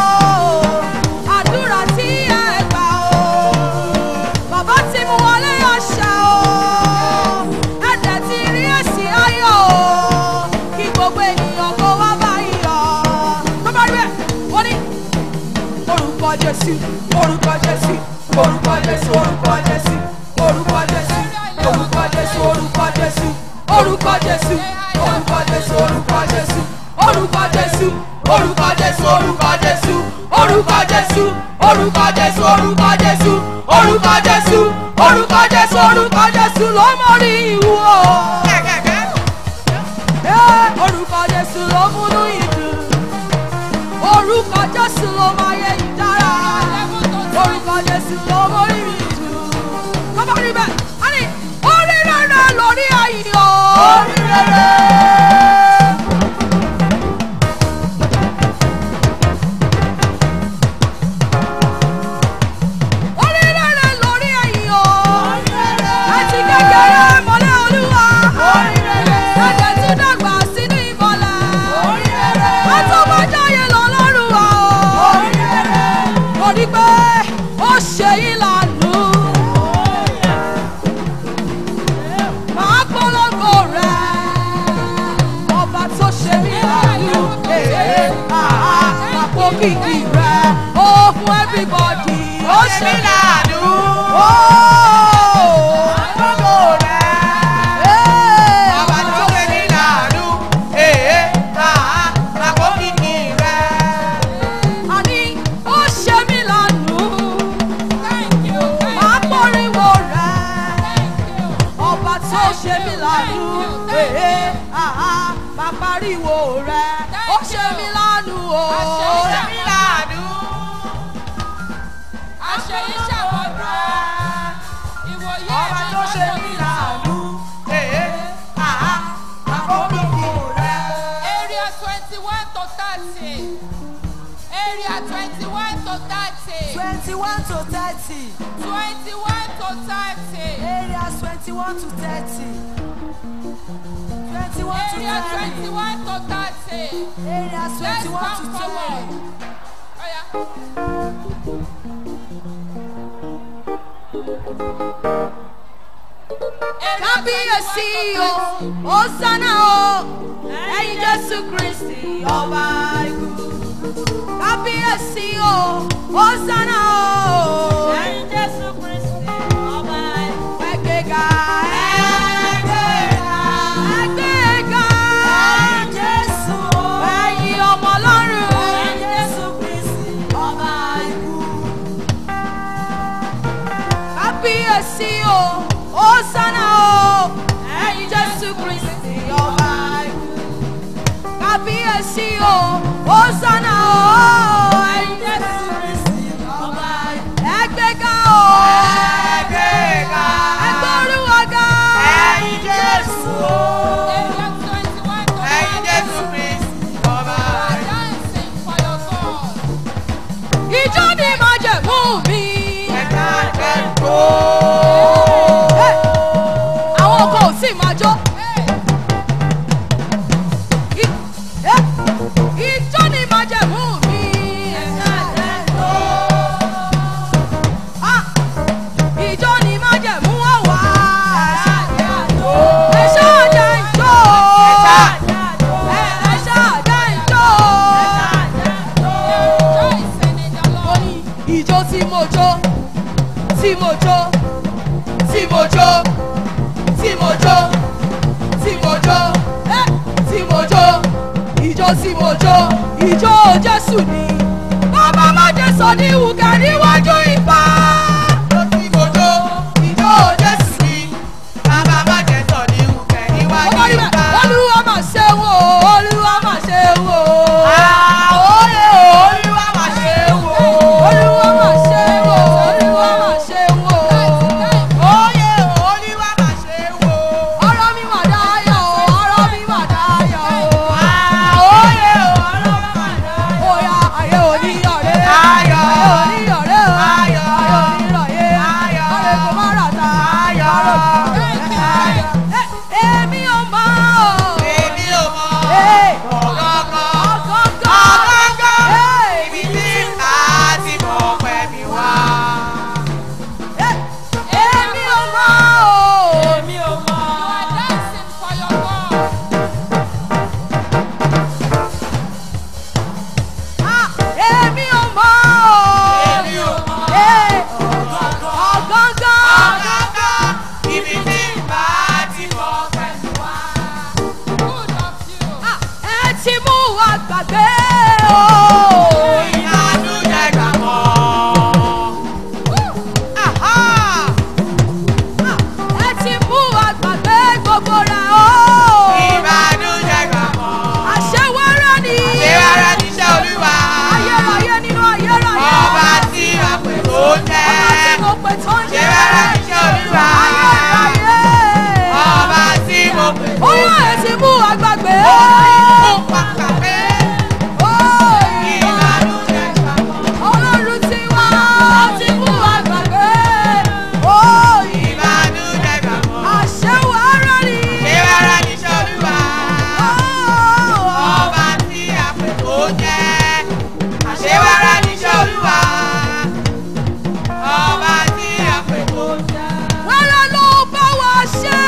Speaker 2: Àdúrà tí ẹ gbà o. Bàbá ti mú wọlé àṣà o. Ẹ̀dẹ̀ ti rí èsì ayọ̀ o. Kí gbogbo ènìyàn kó wá bá yọ̀. Tó bá rí bẹ́ẹ̀, wọ́n ní orúkọ Jésù, orúkọ Jésù, orúkọ Jésù, orúkọ Jésù, orúkọ Jésù, orúkọ Jésù, orúkọ Jésù, orúkọ Jésù, orúkọ Jésù, orúkọ Jésù, orúkọ Jésù, orúkọ Jésù, orúkọ Jésù, orúkọ Jésù, orúkọ Jésù, orúkọ Jésù, orúkọ Jésù, orúkọ Jésù, orúkọ Jésù ló mórí ìwú o. Eh, orúkọ Jésù ló múnú ìdùn. Orúkọ Jésù ló máa yẹ ìdára. Orúkọ Jésù ló mórí ìdùn. Bàbá rí bẹ́ẹ̀, a ní orí rere lórí ayọ̀. Orí rere. Orí rere lórí ayọ̀. Láti kékeré mọ́lẹ̀ Olúwa. Ẹ̀jẹ̀ tún dàgbà sínú ìmọ̀lẹ̀. Àtọ́bọ̀jáyé lọ lọ́rùn wa o. Torí pé ó ṣe yín lánàá. Màá polongo rẹ̀. Ọba tó ṣe mí lánàá. Ee, àá, àpò kìkì rẹ̀. Ó fún everybody. Ó ṣe mí lánàá. Ó.
Speaker 1: Gbogbo rẹ̀,
Speaker 2: Ee,
Speaker 1: ọba tó ṣe mí láàánú. Ee, àá, àkókìkí rẹ̀.
Speaker 2: àní ó ṣe mí lánàá. Màá pọ́nríwó rẹ̀. Ọba tó ṣe mí lánàá. Ee, àá, màá pariwo rẹ̀. Ó ṣe mí lánàá o.
Speaker 1: Ó ṣe mí láàánú.
Speaker 4: Àṣeyí ṣàwọ̀dà. Ìwòye
Speaker 1: Ọba tó ṣe mí láàánú. Ee, àá, àkókìkí rẹ̀.
Speaker 4: Area
Speaker 2: twenty-one to thirty. Area twenty-one to thirty.
Speaker 7: twenty-one to thirty.
Speaker 2: twenty-one to thirty.
Speaker 7: Areas twenty-one to thirty. twenty-one to
Speaker 2: Area
Speaker 7: thirty.
Speaker 2: twenty-one to thirty.
Speaker 7: Areas
Speaker 2: Let's
Speaker 7: twenty-one
Speaker 2: come
Speaker 7: to
Speaker 2: forward.
Speaker 7: thirty.
Speaker 2: Oh yeah.
Speaker 1: Kábíyèsí o, Hosanna o, ẹ̀yin Jésù Kristi ọba ikú. Kábíyèsí o, Hosanna o, ẹ̀yin Jésù Kristi ọba ikú. Ẹgbẹ́ga, ẹgbẹ́ga, ẹgbẹ́ga, ẹ̀yin Jésù o, ẹ̀yin ọmọ Ọlọ́run, ẹ̀yin Jésù Kristi ọba ikú. Kábíyèsí o, Hosanna o, ẹ̀yin Jésù Kristi ọba ikú. Kábíyèsí o, Hosanna o, ẹ̀yin Jésù Kristi ọba ikú. Ẹgbẹ́ga o, ẹgbẹ́ga, ẹgbọ́rúwọ́gá, ẹ̀yin Jésù o,
Speaker 2: Area twenty-one to
Speaker 1: ẹ̀yin
Speaker 2: thirty.
Speaker 1: Jésù Kristi ọba ikú.
Speaker 2: Dancing for your God.
Speaker 1: Ìjọ ni májẹ̀mú mi. Ẹ̀ka ẹ̀kọ́. Àwọn ọkọ̀ ò sì máa jó. I- eh, Ìjọ ni májẹ̀mú mi. Ẹ̀ka ẹ̀kọ́. Ah, ìjọ ni májẹ̀mú ọ̀wá. Ẹ ṣáà jẹ́ ìjọ. Ẹ ẹ ṣáà jẹ́ ìjọ.
Speaker 2: Rejoicing in the
Speaker 1: Mo
Speaker 2: Lord.
Speaker 1: ní ìjó tí mo jó tí mo jó tí mo jó tí mo jó tí mo jó ẹ tí mo jó ìjó tí mo jó ìjó Jésù ni bàbá má jẹ́ sọ ní wùkẹ́ níwájú ìfà. ìjó tí mo jó ìjó Jésù ni bàbá má jẹ́ sọ ní wùkẹ́ níwájú ìfà. Olúwa mà ṣe wò Olúwa mà ṣe wò. Àwòye Olúwa mà ṣe wò. Olúwa mà ṣe wò Olúwa mà ṣe wò. Oyè Olúwa mà ṣe wò. Ọ̀rọ̀ mi mà dáyọ̀ ọ̀rọ̀ mi mà dáyọ̀. Àwòye ọ̀rọ̀ mi mà dáyọ̀. Bóyá ayé oníyọ̀rẹ́. Ayọ̀ oníyọ̀rẹ́ o. Ayọ̀ onírọ̀yẹ́. Ayọ̀ ọ̀rẹ́ kò má rà ta. Ayọ̀ ayọ̀. Èmi ò mọ̀ o. Èmi ò mọ̀. Ọ̀gọ̀ngọ̀. Ọ̀gọ̀ngọ̀. Ọ̀gọ̀ngọ̀. Ibi tí a ti mọ̀ pẹ́ mi wá. Èmi ò mọ̀ o. Èmi ò mọ̀.
Speaker 2: You are dancing for your God.
Speaker 1: Ah, èmi ò mọ̀ o. Èmi ò mọ̀. Ọ̀gọ̀ngọ̀. Ọ̀gọ̀ngọ̀. Ibi tí a ti mọ̀ pẹ́ mi wá.
Speaker 2: Good of you.
Speaker 1: Ah, ẹ ti mú wa gbàgbé o. Ìyanu jẹ gbà mọ́. Aha! Ah, ẹ ti mú wa gbàgbé gbogbo rẹ̀ o. Ìyanu jẹ gbà mọ́. Àṣewárá ni. Àṣewárá ni iṣẹ́ Olúwa. Ayérayé nínú ayérayé. Ọba tí a pè tó jẹ́. Ọba tí mo pè tó jẹ́. Àṣewárá ni iṣẹ́ Olúwa. Ayérayé. Ọba tí mo pè tó jẹ́. Ó yá ẹ ti mú wa gbàgbé o. Mú wa gbàgbé. Ìyanu jẹ gbà mọ́. Ọlọ́run ti wá. Ó ti mú wa gbàgbé. Ìyanu jẹ gbà mọ́. Àṣewárá ni. Àṣewárá ni iṣẹ́ Olúwa. Ọba tí a pè tó jẹ́. Àṣewárá ni iṣẹ́ Olúwa. Ọba tí a pè tó jẹ́. Wẹ́rẹ́ ló bá wa ṣe.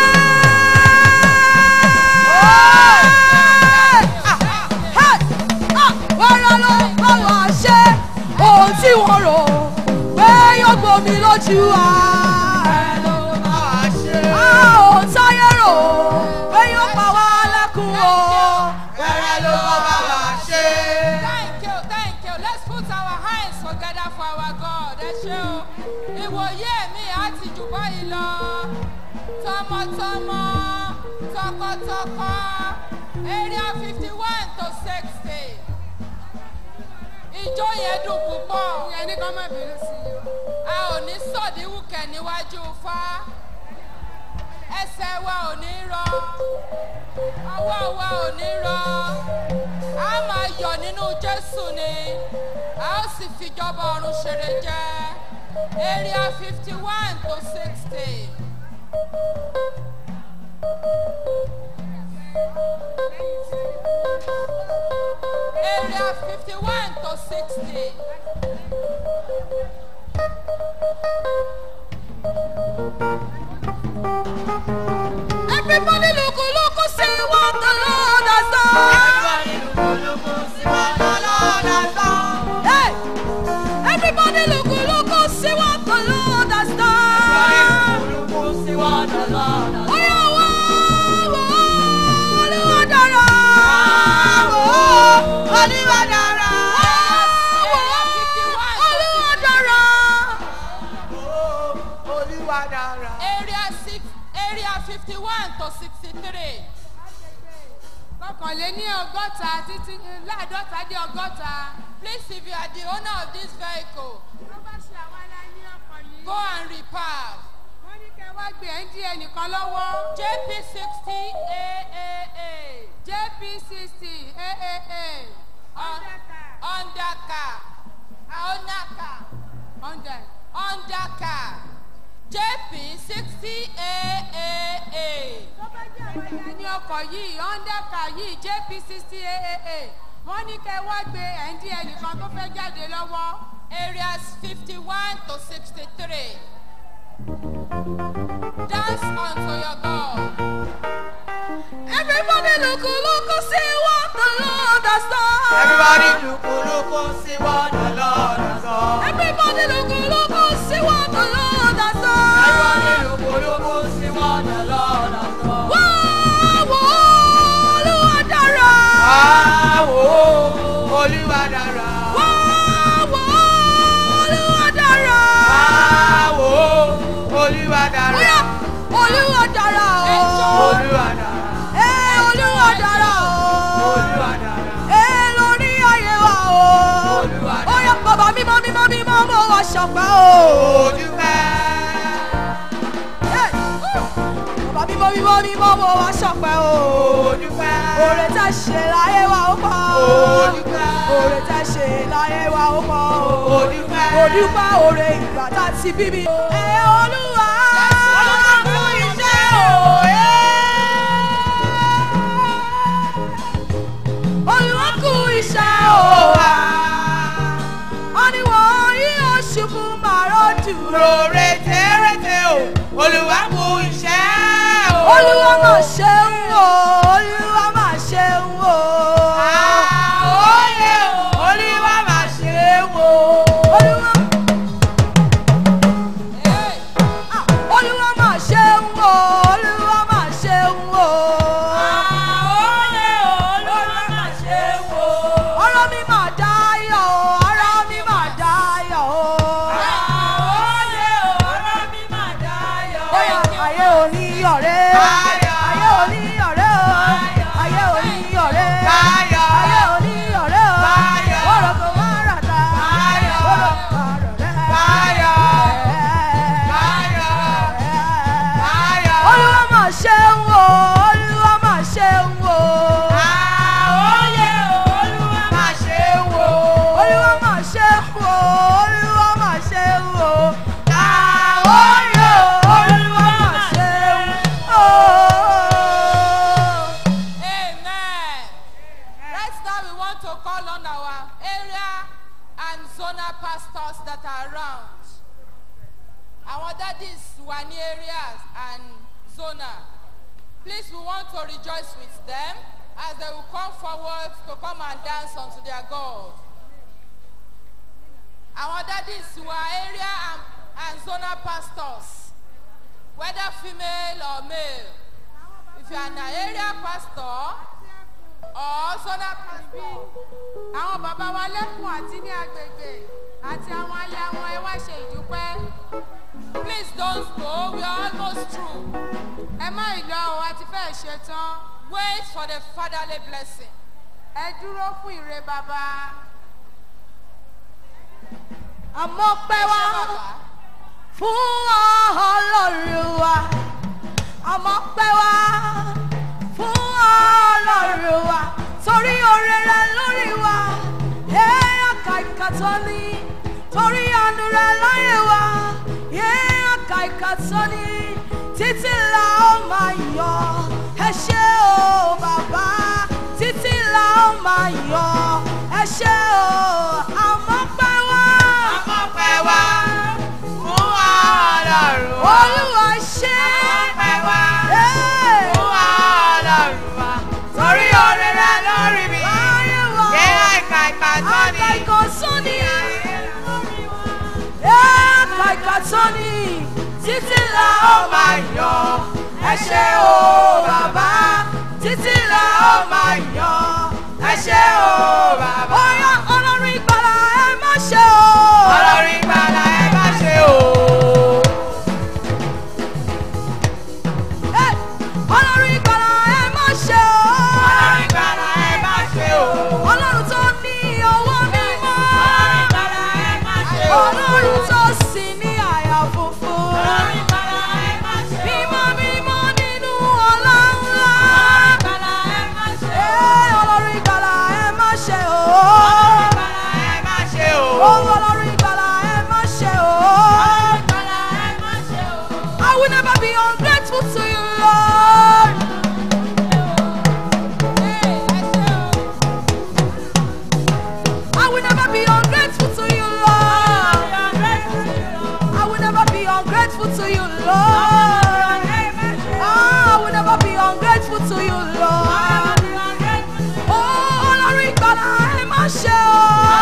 Speaker 1: Wẹ́rẹ́ ló bá wa ṣe. Ohun tí wọ́n rò pé yóò gbomi lójú wa. Ohun táyé rò pé yóò pa wá lẹ́kùn o. Wẹ́rẹ́ ló bá wa ṣe.
Speaker 2: Thank you, thank you. Let's put our hands together for our God. Ẹ ṣé o. Ìwòye mi á ti jù báyìí lọ. Tọmọtọmọ, tọkọtọkọ, area fifty-one to sixty. Ìjọ yẹn dùn púpọ̀. Ìyẹn ní kọ́ má bínú sí i. A ò ní sọ̀díwùkẹ̀ níwájú Fá. Ẹsẹ̀ wa ò ní rọ. Ọwọ́ wa ò ní rọ.
Speaker 3: ayọ̀ nínú Jésù ni a ó sì fìjọba ọ̀run ṣeré jẹ́. Area fifty one to sixty. Area fifty one to sixty.
Speaker 4: Everybody look, look, see what the Lord has done.
Speaker 2: Everybody look, look, see what the Lord has done.
Speaker 4: Hey! Everybody look, look, see what the Lord has done.
Speaker 2: Everybody look, look, see what the Lord has done.
Speaker 4: Oh, yeah, wow, wow, Olúwa dára.
Speaker 2: Oh, Olúwa dára.
Speaker 4: Olúwa dára.
Speaker 2: Oh, Olúwa dára.
Speaker 3: Area six, area fifty one to sixty three.
Speaker 10: Kọkànléní ọgọ́ta títí láàdọ́ta dé ọgọ́ta.
Speaker 3: Please, if you are the owner of this vehicle,
Speaker 10: Wọ́n bá ṣe àwọn aláìní ọkọ̀ yìí.
Speaker 3: go and repair.
Speaker 10: Wọ́n ní kẹ́ wá gbé ẹ̀ ń dí ẹnìkan lọ́wọ́.
Speaker 3: J P sixty A A A.
Speaker 10: J P sixty A A A.
Speaker 3: Undercar. Undercar.
Speaker 10: Hundred.
Speaker 3: Undercar. J P sixty A A A.
Speaker 10: Tó bá jẹ́ àwọn aláìní ọkọ̀ yìí, Undercar yìí J P sixty A A A. Wọ́n ní kẹ́ wá gbé ẹ̀ ń dí ẹnìkan tó fẹ́ jáde lọ́wọ́.
Speaker 3: Areas fifty one to sixty three. Dance unto your God.
Speaker 4: Everybody look, look, see what the Lord has done.
Speaker 2: Everybody look, look, see what the Lord has done.
Speaker 4: Everybody look, look, see what the Lord has done.
Speaker 2: Everybody look, look, see what the Lord has done.
Speaker 4: Wow, wow, Olúwa dára.
Speaker 2: Ah, oh, Olúwa dára.
Speaker 4: Wow, wow, Olúwa dára.
Speaker 2: Ah, oh, Olúwa dára.
Speaker 4: Oya, Olúwa dára o.
Speaker 2: Olúwa dára.
Speaker 4: Eh, Olúwa dára o.
Speaker 2: Olúwa dára.
Speaker 4: Eh, lórí ayé wa o.
Speaker 2: Olúwa dára.
Speaker 4: Oya, bàbá mímọ́ mímọ́ mímọ́ mo wá ṣọpẹ́ o.
Speaker 2: Olúwa.
Speaker 4: Eh, bàbá mímọ́ mímọ́ mímọ́ mo wá ṣọpẹ́ o.
Speaker 2: Olúwa.
Speaker 4: Oore tẹ́ ṣe láyé wa ó pọ̀.
Speaker 2: Olúwa.
Speaker 4: Oore tẹ́ ṣe láyé wa ó pọ̀.
Speaker 2: Olúwa.
Speaker 4: Olúwa oore ìgbà tá a ti bí mi. Ẹ Olúwa.
Speaker 2: Olúwa fún iṣẹ́ o.
Speaker 4: Olúwa kú iṣẹ́ o. Ọ̀nìwọ̀n yóò ṣubú màró dúró.
Speaker 2: Rètérètè o. Olúwa fún iṣẹ́ o.
Speaker 4: Olúwa mà ṣeun o. Olúwa mà ṣeun o.
Speaker 2: Oyè o. Olúwa mà ṣeun o.
Speaker 4: Olúwa. Ah, Olúwa mà ṣeun o. Olúwa mà ṣeun o.
Speaker 2: Oyè o. Olúwa mà ṣeun o.
Speaker 4: Ọ̀rọ̀ mi mà dáyọ̀ o. Ọ̀rọ̀ mi mà dáyọ̀ o.
Speaker 2: Oyè o. Ọ̀rọ̀ mi mà dáyọ̀.
Speaker 4: Bóyá ayé ò ní ọ̀rẹ́.
Speaker 2: Ayọ̀.
Speaker 4: Ayé ò ní ọ̀rẹ́ o. Ayé ò ní ọ̀rẹ́.
Speaker 2: Ayọ̀.
Speaker 4: Ayé ò ní ọ̀rẹ́ o.
Speaker 2: Ayọ̀.
Speaker 4: Wọ́rọ̀ kò má rà ta.
Speaker 2: Ayọ̀.
Speaker 4: Wọ́rọ̀ kò má rà rẹ̀.
Speaker 2: Ayọ̀. Ayọ̀. Ayọ̀.
Speaker 4: Olúwa mà ṣeun o. Olúwa mà ṣeun o.
Speaker 2: Oyè o. Olúwa mà ṣeun o.
Speaker 4: Olúwa mà ṣeun o. Olúwa mà ṣeun o.
Speaker 2: Oyè o.
Speaker 4: Olúwa mà ṣeun o.
Speaker 3: Amen. Right now we want to call on our area and zonal pastors that are around. Our daddies were in areas and zonal. Please, we want to rejoice with them as they will come forward to come and dance unto their God. Our daddies were area and, and zonal pastors, whether female or male. If you are an area pastor or zonal pastor,
Speaker 10: Àwọn bàbá wa lẹ́kùn àti ní agbègbè àti àwọn aya wọn ẹ wá ṣe ìdúpẹ́.
Speaker 3: please don't go. We are almost through.
Speaker 10: Ẹ má ìlọ o, a ti fẹ́ ṣe tán.
Speaker 3: Wait for the fatherly blessing.
Speaker 10: Ẹ dúró fún ìre bàbá.
Speaker 4: Àmọ́ pẹ́ wá fún Ọlọ́run wa. Àmọ́ pẹ́ wá fún Ọlọ́run wa. Torí oore rẹ̀ lórí wa. máa yọ ẹ ṣé o àmọ́ pẹ́ wá.
Speaker 2: àmọ́ pẹ́ wá fún wa ọlọ́run wa.
Speaker 4: olúwa ṣé.
Speaker 2: àmọ́ pẹ́ wá fún wa ọlọ́run wa. torí oore rẹ lórí mi. yé àìkà ìkà tó ní.
Speaker 4: àìkà ìkà tó ní. àìkà ìkà tó ní. títí la ó máa yọ ẹ ṣé o bàbá. títí la ó máa yọ ẹ ṣé o bàbá. ọyọ ọlọ́run ìgbàlà ẹ má ṣe o.
Speaker 2: ọlọ́run ìgbàlà ẹ má ṣe o.
Speaker 4: ọlọ́run ìgbàlà ẹ má ṣe o.
Speaker 2: ọlọ́run ìgbàlà ẹ má ṣe o.
Speaker 4: ọlọ́run tó ní ọwọ́ mímọ́.
Speaker 2: ọlọ́run ìgbàlà ẹ má ṣe o.
Speaker 4: ọlọ́run tó sì ní àyà funfun.
Speaker 2: ọlọ́run ìgbàlà ẹ má ṣe o.
Speaker 4: mímọ́ mímọ́ nínú ọlá ńlá.
Speaker 2: ọlọ́run ìgbàlà ẹ má ṣe o.
Speaker 4: ọlọ́run ìgbàlà ẹ má ṣe o. I will never be ungrateful to you, Lord. I will never be ungrateful to you, Lord. I will never be ungrateful to you, Lord. I will never be ungrateful to you, Lord. Oh, ọlọ́run ìgbàlà ẹ má ṣe o.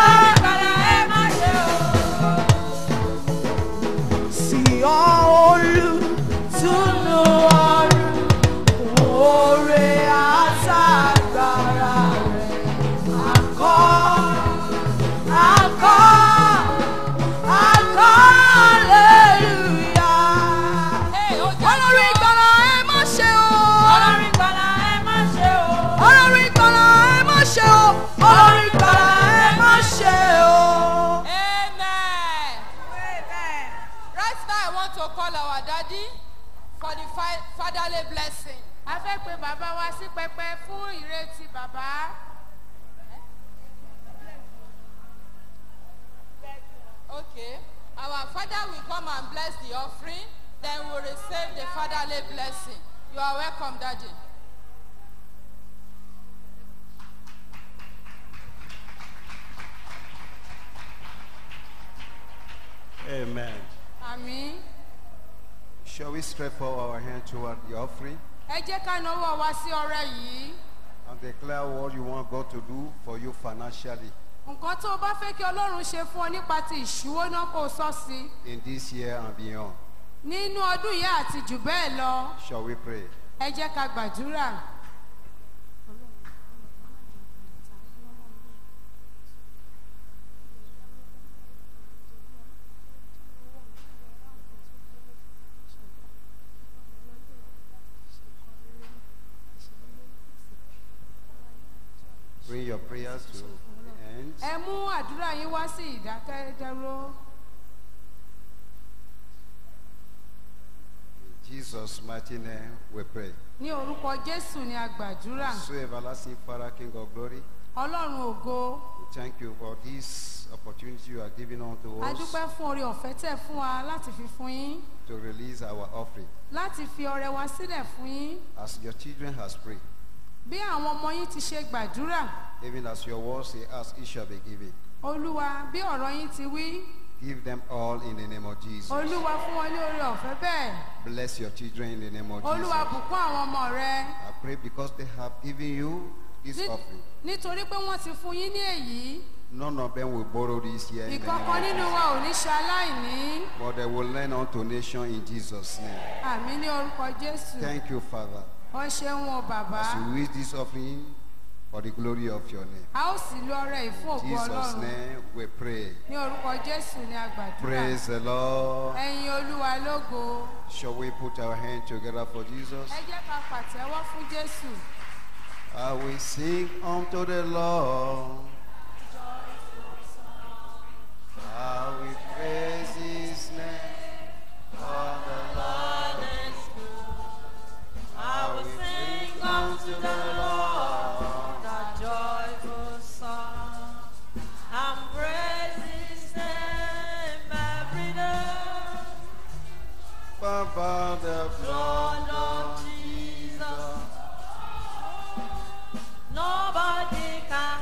Speaker 4: Sí ọ olùtùnú ọ̀run, oore àtàgbàrà rẹ̀. Àkọ́, àkọ́, àkọ́, hallelujah. Ọlọ́run ìgbàlà ẹ má ṣe o.
Speaker 2: ọlọ́run ìgbàlà ẹ má ṣe o.
Speaker 4: ọlọ́run ìgbàlà ẹ má ṣe o. ọlọ́run ìgbàlà ẹ má ṣe o.
Speaker 3: Amen. Right now, I want to call our daddy for the fi- fatherly blessing.
Speaker 10: a fẹ́ pe bàbá wa sí pẹpẹ fún ìrètí bàbá.
Speaker 3: Okay. Our father will come and bless the offering, then we'll receive the fatherly blessing. You are welcome, daddy.
Speaker 11: Amen.
Speaker 10: àmín.
Speaker 11: Shall we stretch forward our hand toward the offering
Speaker 10: ẹ jẹ́ ká náwó wa sí ọrẹ yìí.
Speaker 11: and declare what you want God to do for you financially
Speaker 10: nǹkan tó o bá fẹ́ kí ọlọ́run ṣe fún ọ nípa ti ìṣúwó náà kó o sọ sí.
Speaker 11: in this year and beyond?
Speaker 10: nínú ọdún yìí àti jù bẹ́ẹ̀ lọ.
Speaker 11: Shall we pray?
Speaker 10: ẹ jẹ́ ká gbàdúrà.
Speaker 11: Bring your prayers to the end.
Speaker 10: ẹ mú àdúrà yín wá sí ìdákẹ́jẹ́rọ́.
Speaker 11: In Jesus' mighty name we pray.
Speaker 10: ní orúkọ jésù ni a gbàdúrà.
Speaker 11: So everlasting Father, King of glory,
Speaker 10: ọlọ́run ògo.
Speaker 11: we thank you for this opportunity you are giving unto
Speaker 10: a
Speaker 11: us
Speaker 10: dúpẹ́ fún oore ọ̀fẹ́ tẹ̀ fún wa láti fi fún yín.
Speaker 11: to release our offering.
Speaker 10: láti fi ọrẹ wa sílẹ̀ fún yín.
Speaker 11: As your children has prayed,
Speaker 10: bí àwọn ọmọ yín ti ṣe gbàdúrà.
Speaker 11: even as your word say, ask, it shall be given.
Speaker 10: olúwa bí ọ̀rọ̀ yín ti wí.
Speaker 11: Give them all in the name of Jesus.
Speaker 10: olúwa fún wọn ní oore ọ̀fẹ́ bẹ́ẹ̀.
Speaker 11: Bless your children in the name of
Speaker 10: olúwa
Speaker 11: Jesus.
Speaker 10: bùkún àwọn ọmọ rẹ.
Speaker 11: I pray because they have given you this
Speaker 10: Ní-
Speaker 11: offering.
Speaker 10: nítorí pé wọ́n ti fún yín ní èyí.
Speaker 11: None of them will borrow this year in the name
Speaker 10: ìkọ̀kan
Speaker 11: of
Speaker 10: nínú
Speaker 11: Jesus.
Speaker 10: wa ò ní ṣe aláìní.
Speaker 11: But they will lend unto nation in Jesus' name.
Speaker 10: àmì ní orúkọ jésù.
Speaker 11: Thank you, Father,
Speaker 10: ọ ṣeun o bàbá.
Speaker 11: as you use this offering for the glory of your name.
Speaker 10: a ó sì lo ọrẹ yìí fún
Speaker 11: In
Speaker 10: ògo
Speaker 11: Jesus'
Speaker 10: ọlọ́run.
Speaker 11: name we pray.
Speaker 10: ní orúkọ jésù ni a gbàdúrà.
Speaker 11: Praise the Lord.
Speaker 10: ẹ̀yin olúwa lógo.
Speaker 11: Shall we put our hand together for Jesus?
Speaker 10: ẹ jẹ́ ká pàtẹ́wọ́ fún jésù.
Speaker 11: I will sing unto the Lord. I will praise his name. For the Lord is good. I will sing unto the Lord a joyful song.
Speaker 2: And praise his name every day.
Speaker 11: By the blood of Jesus.
Speaker 2: Nobody can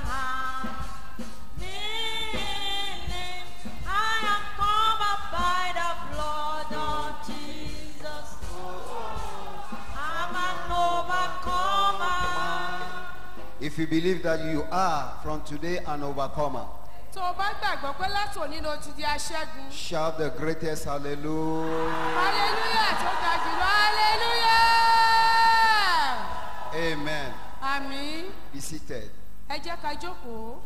Speaker 11: If you believe that you are from today an overcomer,
Speaker 10: tó o bá gbàgbọ́ pé láti òní ló ti di aṣẹ́gun.
Speaker 11: shout the greatest hallelujah.
Speaker 10: hallelujah tó ga jùlọ hallelujah.
Speaker 11: Amen.
Speaker 10: àmín.
Speaker 11: Be seated.
Speaker 10: ẹ jẹ́ ká jókòó.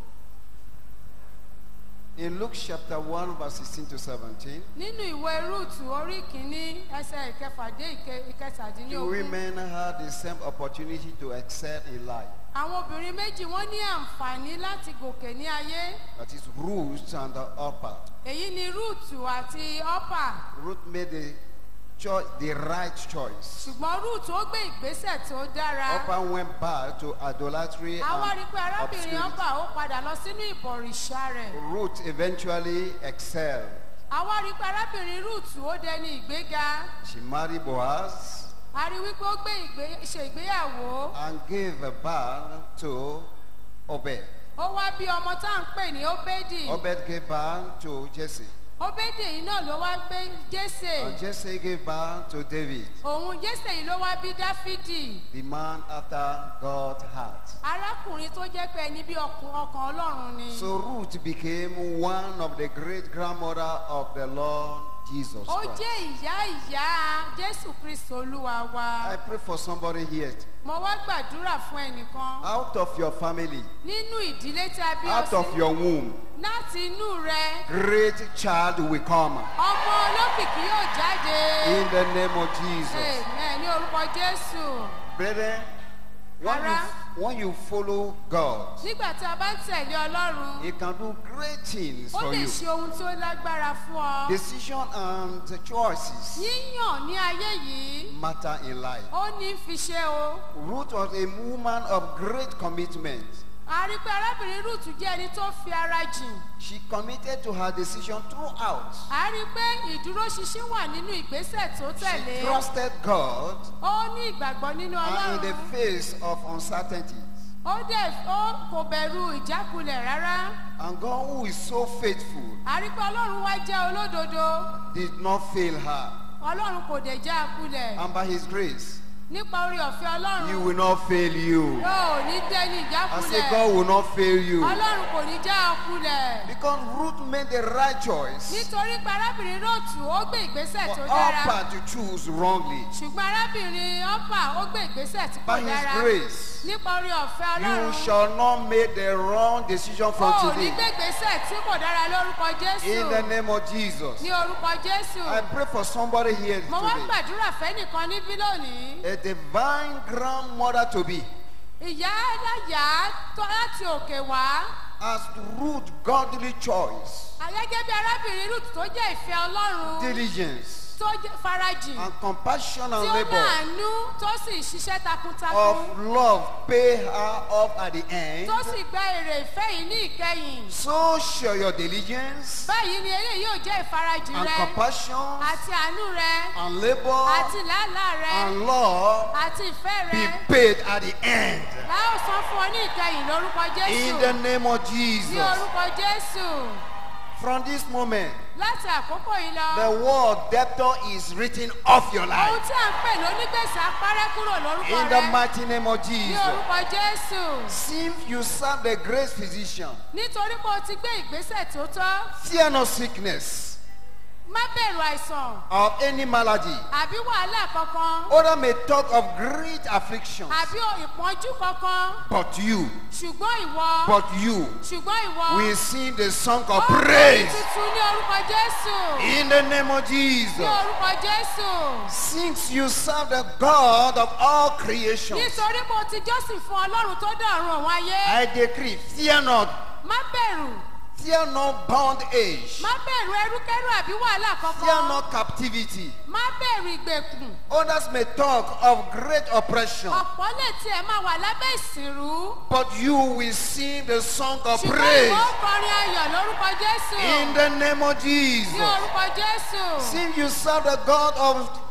Speaker 11: In Luke chapter one, verse sixteen to seventeen,
Speaker 10: nínú ìwé rúùtù orí kìíní ẹsẹ̀ ìkẹfà dé ìke-
Speaker 11: two
Speaker 10: ìkẹtàdínlógún.
Speaker 11: women had the same opportunity to excel in life.
Speaker 10: àwọn obìnrin méjì wọ́n ní àǹfààní láti gòkè ní ayé.
Speaker 11: That is Ruth and Orpah.
Speaker 10: èyí ni rúùtù àti ọ́pà.
Speaker 11: Ruth made the choice, the right choice.
Speaker 10: ṣùgbọ́n rúùtù ó gbé ìgbésẹ̀ tó dára.
Speaker 11: Orpah went back to idolatry
Speaker 10: a wá rí i
Speaker 11: and
Speaker 10: pé arábìnrin
Speaker 11: obscurity.
Speaker 10: ọ́pà ó padà lọ sínú ìbọ̀rìṣà rẹ̀.
Speaker 11: Ruth eventually excelled.
Speaker 10: a wá rí i pé arábìnrin rúùtù ó dẹni ìgbéga.
Speaker 11: She married Boaz
Speaker 10: a rí i wípé ó gbé ìgbé ṣe ìgbéyàwó.
Speaker 11: and gave birth to Obed.
Speaker 10: ó wá bí ọmọ tá à ń pè ní óbédì.
Speaker 11: Obed gave birth to Jesse.
Speaker 10: óbédì yìí náà ló wá gbé jésè.
Speaker 11: And Jesse gave birth to David,
Speaker 10: òun jésè yìí ló wá bí dáfídì.
Speaker 11: the man after God's heart.
Speaker 10: arákùnrin tó jẹ́ pé ẹni bí ọkùn- ọkàn ọlọ́run ni.
Speaker 11: So Ruth became one of the great grandmother of the Lord Jesus
Speaker 10: ó
Speaker 11: Christ.
Speaker 10: jẹ́ ìyá ìyá jésù kristo olúwa wa.
Speaker 11: I pray for somebody here.
Speaker 10: mo wá gbàdúrà fún ẹnìkan.
Speaker 11: Out of your family,
Speaker 10: nínú ìdílé tí a bí ọ
Speaker 11: out of
Speaker 10: sí.
Speaker 11: your womb,
Speaker 10: láti inú rẹ
Speaker 11: great child will come.
Speaker 10: ọmọ olókìkí yóò jáde.
Speaker 11: In the name of Jesus.
Speaker 10: Amen. ní orúkọ jésù.
Speaker 11: Brethren, when you,
Speaker 10: Ara.
Speaker 11: when you follow God,
Speaker 10: nígbà tí a bá ń tẹ̀lé ọlọ́run
Speaker 11: He can do great things
Speaker 10: ó
Speaker 11: for
Speaker 10: lè
Speaker 11: you.
Speaker 10: ṣe ohun tí ó lágbára fún ọ.
Speaker 11: Decision and choices
Speaker 10: yíyàn ní ayé yìí
Speaker 11: matter in life.
Speaker 10: ó ní fi ṣe o.
Speaker 11: Ruth was a woman of great commitment.
Speaker 10: a rí pé arábìnrin ruth jẹ́ ẹni tó fi ara jìn.
Speaker 11: She committed to her decision throughout.
Speaker 10: a rí pé ìdúróṣinṣin wà nínú ìgbésẹ̀ tó
Speaker 11: She
Speaker 10: tẹ̀lé.
Speaker 11: trusted God
Speaker 10: ó ní ìgbàgbọ́ nínú
Speaker 11: and in the
Speaker 10: ọlọ́run.
Speaker 11: face of uncertainty.
Speaker 10: ó dẹ̀ ó kò bẹ̀rù ìjákulẹ̀ rárá.
Speaker 11: And God, who is so faithful,
Speaker 10: a rí pé ọlọ́run wá jẹ́ olódodo.
Speaker 11: did not fail her.
Speaker 10: ọlọ́run kò dẹ̀ já a kulẹ̀.
Speaker 11: And by His grace,
Speaker 10: nípa orí ọ̀fẹ́
Speaker 11: He
Speaker 10: ọlọ́run
Speaker 11: will not fail you.
Speaker 10: yóò ní dẹ́ni
Speaker 11: I say
Speaker 10: ìjákulẹ̀.
Speaker 11: God will not fail you.
Speaker 10: ọlọ́run kò ní já a kulẹ̀.
Speaker 11: Because Ruth made the right choice
Speaker 10: nítorí pé arábìnrin róòtù ó gbé ìgbésẹ̀
Speaker 11: for
Speaker 10: tó dára.
Speaker 11: Orpah to choose wrongly.
Speaker 10: ṣùgbọ́n arábìnrin ọ́pà ó gbé ìgbésẹ̀ tí
Speaker 11: By
Speaker 10: kò
Speaker 11: His
Speaker 10: dára.
Speaker 11: grace,
Speaker 10: nípa orí ọ̀fẹ́
Speaker 11: you
Speaker 10: ọlọ́run
Speaker 11: shall not make the wrong decision from
Speaker 10: ó ní
Speaker 11: today.
Speaker 10: gbé ìgbésẹ̀ tí kò dára lórúkọ jésù.
Speaker 11: In the name of Jesus.
Speaker 10: ní orúkọ jésù.
Speaker 11: I pray for somebody here
Speaker 10: mo wá
Speaker 11: today.
Speaker 10: gbàdúrà fẹ́nìkan níbí lónìí.
Speaker 11: A divine grandmother to be.
Speaker 10: ìyá aláyà tó láti òkè wá.
Speaker 11: As Ruth, godly choice,
Speaker 10: àgẹ́gẹ́ bí arábìnrin ruth tó jẹ́ ìfẹ́ ọlọ́run.
Speaker 11: diligence,
Speaker 10: tó jẹ́ farajìn.
Speaker 11: and compassion and
Speaker 10: tí ó
Speaker 11: labor
Speaker 10: láàánú tó sì ṣiṣẹ́ takuntakun.
Speaker 11: of love pay her off at the end.
Speaker 10: tó sì gba èrè ìfẹ́ yìí ní ìkẹyìn.
Speaker 11: So shall your diligence
Speaker 10: báyìí ni eléyìí yóò jẹ́ ìfarajìn
Speaker 11: and
Speaker 10: rẹ.
Speaker 11: compassion
Speaker 10: àti àánú rẹ.
Speaker 11: and labor
Speaker 10: àti làálàá rẹ.
Speaker 11: and love
Speaker 10: àti ìfẹ́
Speaker 11: be
Speaker 10: rẹ.
Speaker 11: paid at the end.
Speaker 10: a ó san fún ọ ní ìkẹyìn lórúkọ jésù.
Speaker 11: In the name of
Speaker 10: ní
Speaker 11: Jesus.
Speaker 10: orúkọ jésù.
Speaker 11: From this moment,
Speaker 10: láti àkókò yìí lọ.
Speaker 11: the word debtor is written off your
Speaker 10: ohun
Speaker 11: life.
Speaker 10: tí à ń pè lónígbèsè apárẹ́ kúrò lórúkọ
Speaker 11: In the
Speaker 10: rẹ.
Speaker 11: mighty name of
Speaker 10: ní
Speaker 11: Jesus.
Speaker 10: orúkọ jésù.
Speaker 11: Since you serve the great physician,
Speaker 10: nítorí pé o ti gbé ìgbésẹ̀ tó tọ́.
Speaker 11: fear no sickness
Speaker 10: má bẹ̀rù àìsàn
Speaker 11: of any malady.
Speaker 10: àbí wàhálà kankan
Speaker 11: Others may talk of great afflictions,
Speaker 10: àbí ìpọ́njú kankan.
Speaker 11: but you,
Speaker 10: ṣùgbọ́n ìwọ.
Speaker 11: but you
Speaker 10: ṣùgbọ́n ìwọ.
Speaker 11: will sing the song of
Speaker 10: Ó
Speaker 11: praise.
Speaker 10: kọrin tuntun ní orúkọ jésù.
Speaker 11: In the name of
Speaker 10: ní
Speaker 11: Jesus.
Speaker 10: orúkọ jésù.
Speaker 11: Since you serve the God of all creation,
Speaker 10: nítorí pé o ti jọ́sìn fún ọlọ́run tó dá ọ̀run òun ayé.
Speaker 11: I decree, fear not,
Speaker 10: má bẹ̀rù.
Speaker 11: fear not bondage,
Speaker 10: má bẹ̀rù ẹrúkẹ́rú àbí wàhálà
Speaker 11: fear
Speaker 10: kankan.
Speaker 11: not captivity.
Speaker 10: má bẹ̀rù ìgbèkùn.
Speaker 11: Others may talk of great oppression,
Speaker 10: ọ̀pọ̀ lè tiẹ̀ máa wà lábẹ́ ìsìnrú.
Speaker 11: but you will sing the song of
Speaker 10: ṣùgbọ́n
Speaker 11: praise.
Speaker 10: ìwọ kọrin ayọ̀ lórúkọ jésù.
Speaker 11: In the name of
Speaker 10: ní
Speaker 11: Jesus.
Speaker 10: orúkọ jésù.
Speaker 11: Since you serve the God of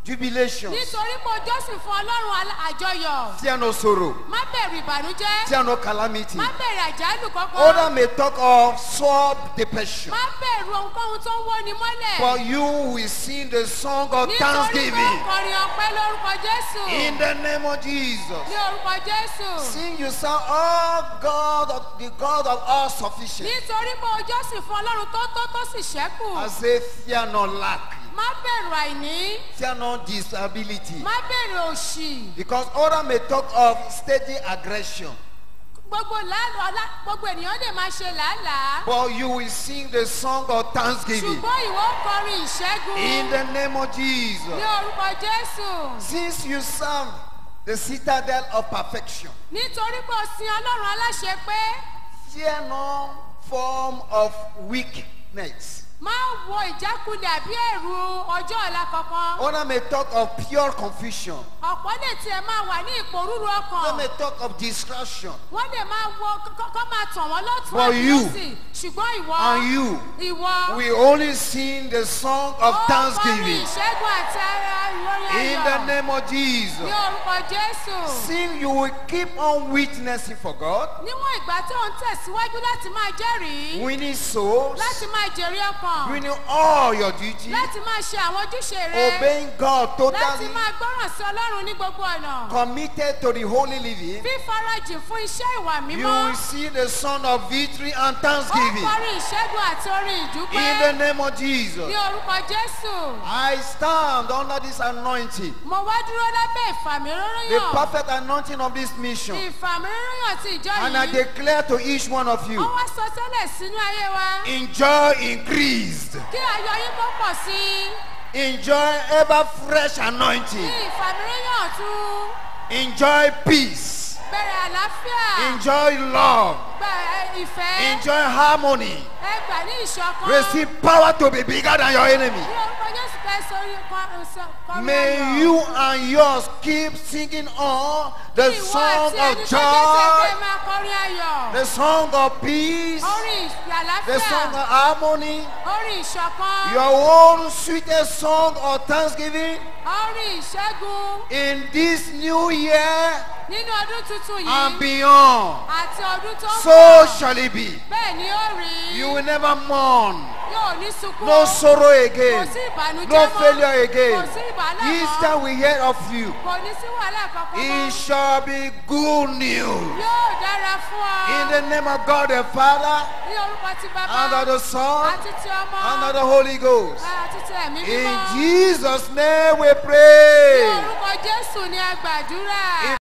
Speaker 11: jubilations.
Speaker 10: nítorí pé o jọ́sìn fún ọlọ́run alá- àjọyọ̀.
Speaker 11: Fear no sorrow.
Speaker 10: má bẹ̀rù ìbànújẹ́.
Speaker 11: Fear no calamity.
Speaker 10: má bẹ̀rù àjálù kankan.
Speaker 11: Others may talk of sore depression.
Speaker 10: má bẹ̀rù ohunkóhun tó ń wó ni mọ́lẹ̀.
Speaker 11: But you will sing the song of
Speaker 10: nítorí pé
Speaker 11: thanksgiving.
Speaker 10: ọkùnrin ọpẹ́ lórúkọ jésù.
Speaker 11: In the name of Jesus.
Speaker 10: ní orúkọ jésù.
Speaker 11: Sing you sound, oh God, of the God of all sufficient.
Speaker 10: nítorí pé o jọ́sìn fún ọlọ́run tó tó tó sì ṣẹ́kù.
Speaker 11: I say, fear no lack.
Speaker 10: má bẹ̀rù àìní.
Speaker 11: Fear no disability.
Speaker 10: má bẹ̀rù òṣì.
Speaker 11: Because others may talk of steady aggression.
Speaker 10: gbogbo làálàá ọlá gbogbo ènìyàn lè máa ṣe làálàá.
Speaker 11: But you will sing the song of thanksgiving.
Speaker 10: ṣùgbọ́n ìwọ kọrin ìṣẹ́gun.
Speaker 11: In the name of
Speaker 10: ní
Speaker 11: Jesus.
Speaker 10: orúkọ jésù.
Speaker 11: Since you serve the citadel of perfection,
Speaker 10: nítorí pé o sin ọlọ́run aláṣẹ pé
Speaker 11: fear no form of weakness.
Speaker 10: má wo ìjákulẹ̀ àbí ẹ̀rù ọjọ́ ọ̀la kankan.
Speaker 11: Others may talk of pure confusion.
Speaker 10: ọ̀pọ̀ lè tiẹ̀ máa wà ní ìpòrúru
Speaker 11: Others
Speaker 10: ọkàn.
Speaker 11: may talk of distraction.
Speaker 10: wọ́n lè máa wo kọ́ kọ́ máa tàn wọ́n lọ́tún
Speaker 11: For
Speaker 10: àti
Speaker 11: you
Speaker 10: lọ́sì. ṣùgbọ́n ìwọ
Speaker 11: And you
Speaker 10: ìwọ
Speaker 11: will only sing the song of
Speaker 10: ó kọrin
Speaker 11: thanksgiving.
Speaker 10: ìṣẹ́gun àti ara ìròyìn
Speaker 11: In the
Speaker 10: ayọ̀.
Speaker 11: name of
Speaker 10: ní
Speaker 11: Jesus.
Speaker 10: orúkọ jésù.
Speaker 11: Sing, you will keep on witnessing for God,
Speaker 10: níwọ̀n ìgbà tí òun tẹ̀síwájú láti máa jẹ́rìí.
Speaker 11: winning souls,
Speaker 10: láti máa jèrè ọkàn.
Speaker 11: winning all your duties,
Speaker 10: láti máa ṣe àwọn ojúṣe rẹ.
Speaker 11: obeying God
Speaker 10: láti
Speaker 11: totally,
Speaker 10: máa gbọ́ràn sí ọlọ́run ní gbogbo ọ̀nà.
Speaker 11: committed to the holy living.
Speaker 10: fífarajìn fún iṣẹ́ ìwà
Speaker 11: You
Speaker 10: mímọ́.
Speaker 11: will see the son of victory and
Speaker 10: ó
Speaker 11: thanksgiving.
Speaker 10: kọrin ìṣẹ́gun àti orin ìdúpẹ́.
Speaker 11: In the name of Jesus.
Speaker 10: ní orúkọ jésù.
Speaker 11: I stand under this anointing,
Speaker 10: mo wá dúró lábẹ́ ìfàmìróróyàn.
Speaker 11: the perfect anointing of this mission.
Speaker 10: ìfàmìróróyàn ti ìjọ
Speaker 11: And I
Speaker 10: yìí.
Speaker 11: declare to each one of
Speaker 10: ó
Speaker 11: you,
Speaker 10: wá sọ tẹ́lẹ̀ sínú ayé wa.
Speaker 11: enjoy increased,
Speaker 10: kí ayọ̀ yín kó pọ̀ sí i.
Speaker 11: enjoy ever fresh
Speaker 10: ní
Speaker 11: anointing,
Speaker 10: ìfàmìróyàn tún.
Speaker 11: enjoy peace,
Speaker 10: bẹ̀rẹ̀ àlàáfíà.
Speaker 11: enjoy love,
Speaker 10: gba ìfẹ́.
Speaker 11: enjoy harmony,
Speaker 10: ẹ gbà ní ìṣọ̀kan.
Speaker 11: receive power to be bigger than your enemy.
Speaker 10: ní orúkọ jésù fẹ́ sórí kọrin ayọ̀.
Speaker 11: May you and yours keep singing on the
Speaker 10: Ìwọ
Speaker 11: song
Speaker 10: àti ẹni
Speaker 11: of
Speaker 10: tó jẹ́
Speaker 11: joy,
Speaker 10: sẹ́gbẹ́ máa kọrin ayọ̀.
Speaker 11: the song of peace,
Speaker 10: orin
Speaker 11: the
Speaker 10: àlàáfíà.
Speaker 11: song of harmony,
Speaker 10: orin ìṣọ̀kan.
Speaker 11: your own sweetest song of thanksgiving
Speaker 10: orin ìṣẹ́gun.
Speaker 11: in this new year
Speaker 10: nínú ọdún tuntun
Speaker 11: and
Speaker 10: yìí.
Speaker 11: beyond.
Speaker 10: àti ọdún tó ń
Speaker 11: So
Speaker 10: bọ̀.
Speaker 11: shall it be.
Speaker 10: bẹ́ẹ̀ ni ó rí.
Speaker 11: You will never mourn.
Speaker 10: yóò ní sunkún.
Speaker 11: No sorrow
Speaker 10: kò
Speaker 11: again.
Speaker 10: sí ìbànújẹ́
Speaker 11: No
Speaker 10: mọ́.
Speaker 11: failure again.
Speaker 10: kò sí ìbàlẹ̀
Speaker 11: Each
Speaker 10: mọ́.
Speaker 11: time we hear of you,
Speaker 10: kò ní sí wàhálà kankan
Speaker 11: it
Speaker 10: mọ́.
Speaker 11: shall be good news.
Speaker 10: yóò dára fún ọ.
Speaker 11: In the name of God the Father,
Speaker 10: ní orúkọ ti bàbá.
Speaker 11: and of the Son,
Speaker 10: àti ti ọmọ.
Speaker 11: and of the Holy Ghost.
Speaker 10: àti ti ẹ̀mí
Speaker 11: In
Speaker 10: mímọ́.
Speaker 11: Jesus' name we
Speaker 10: ní
Speaker 11: pray.
Speaker 10: orúkọ jésù ni a gbàdúrà.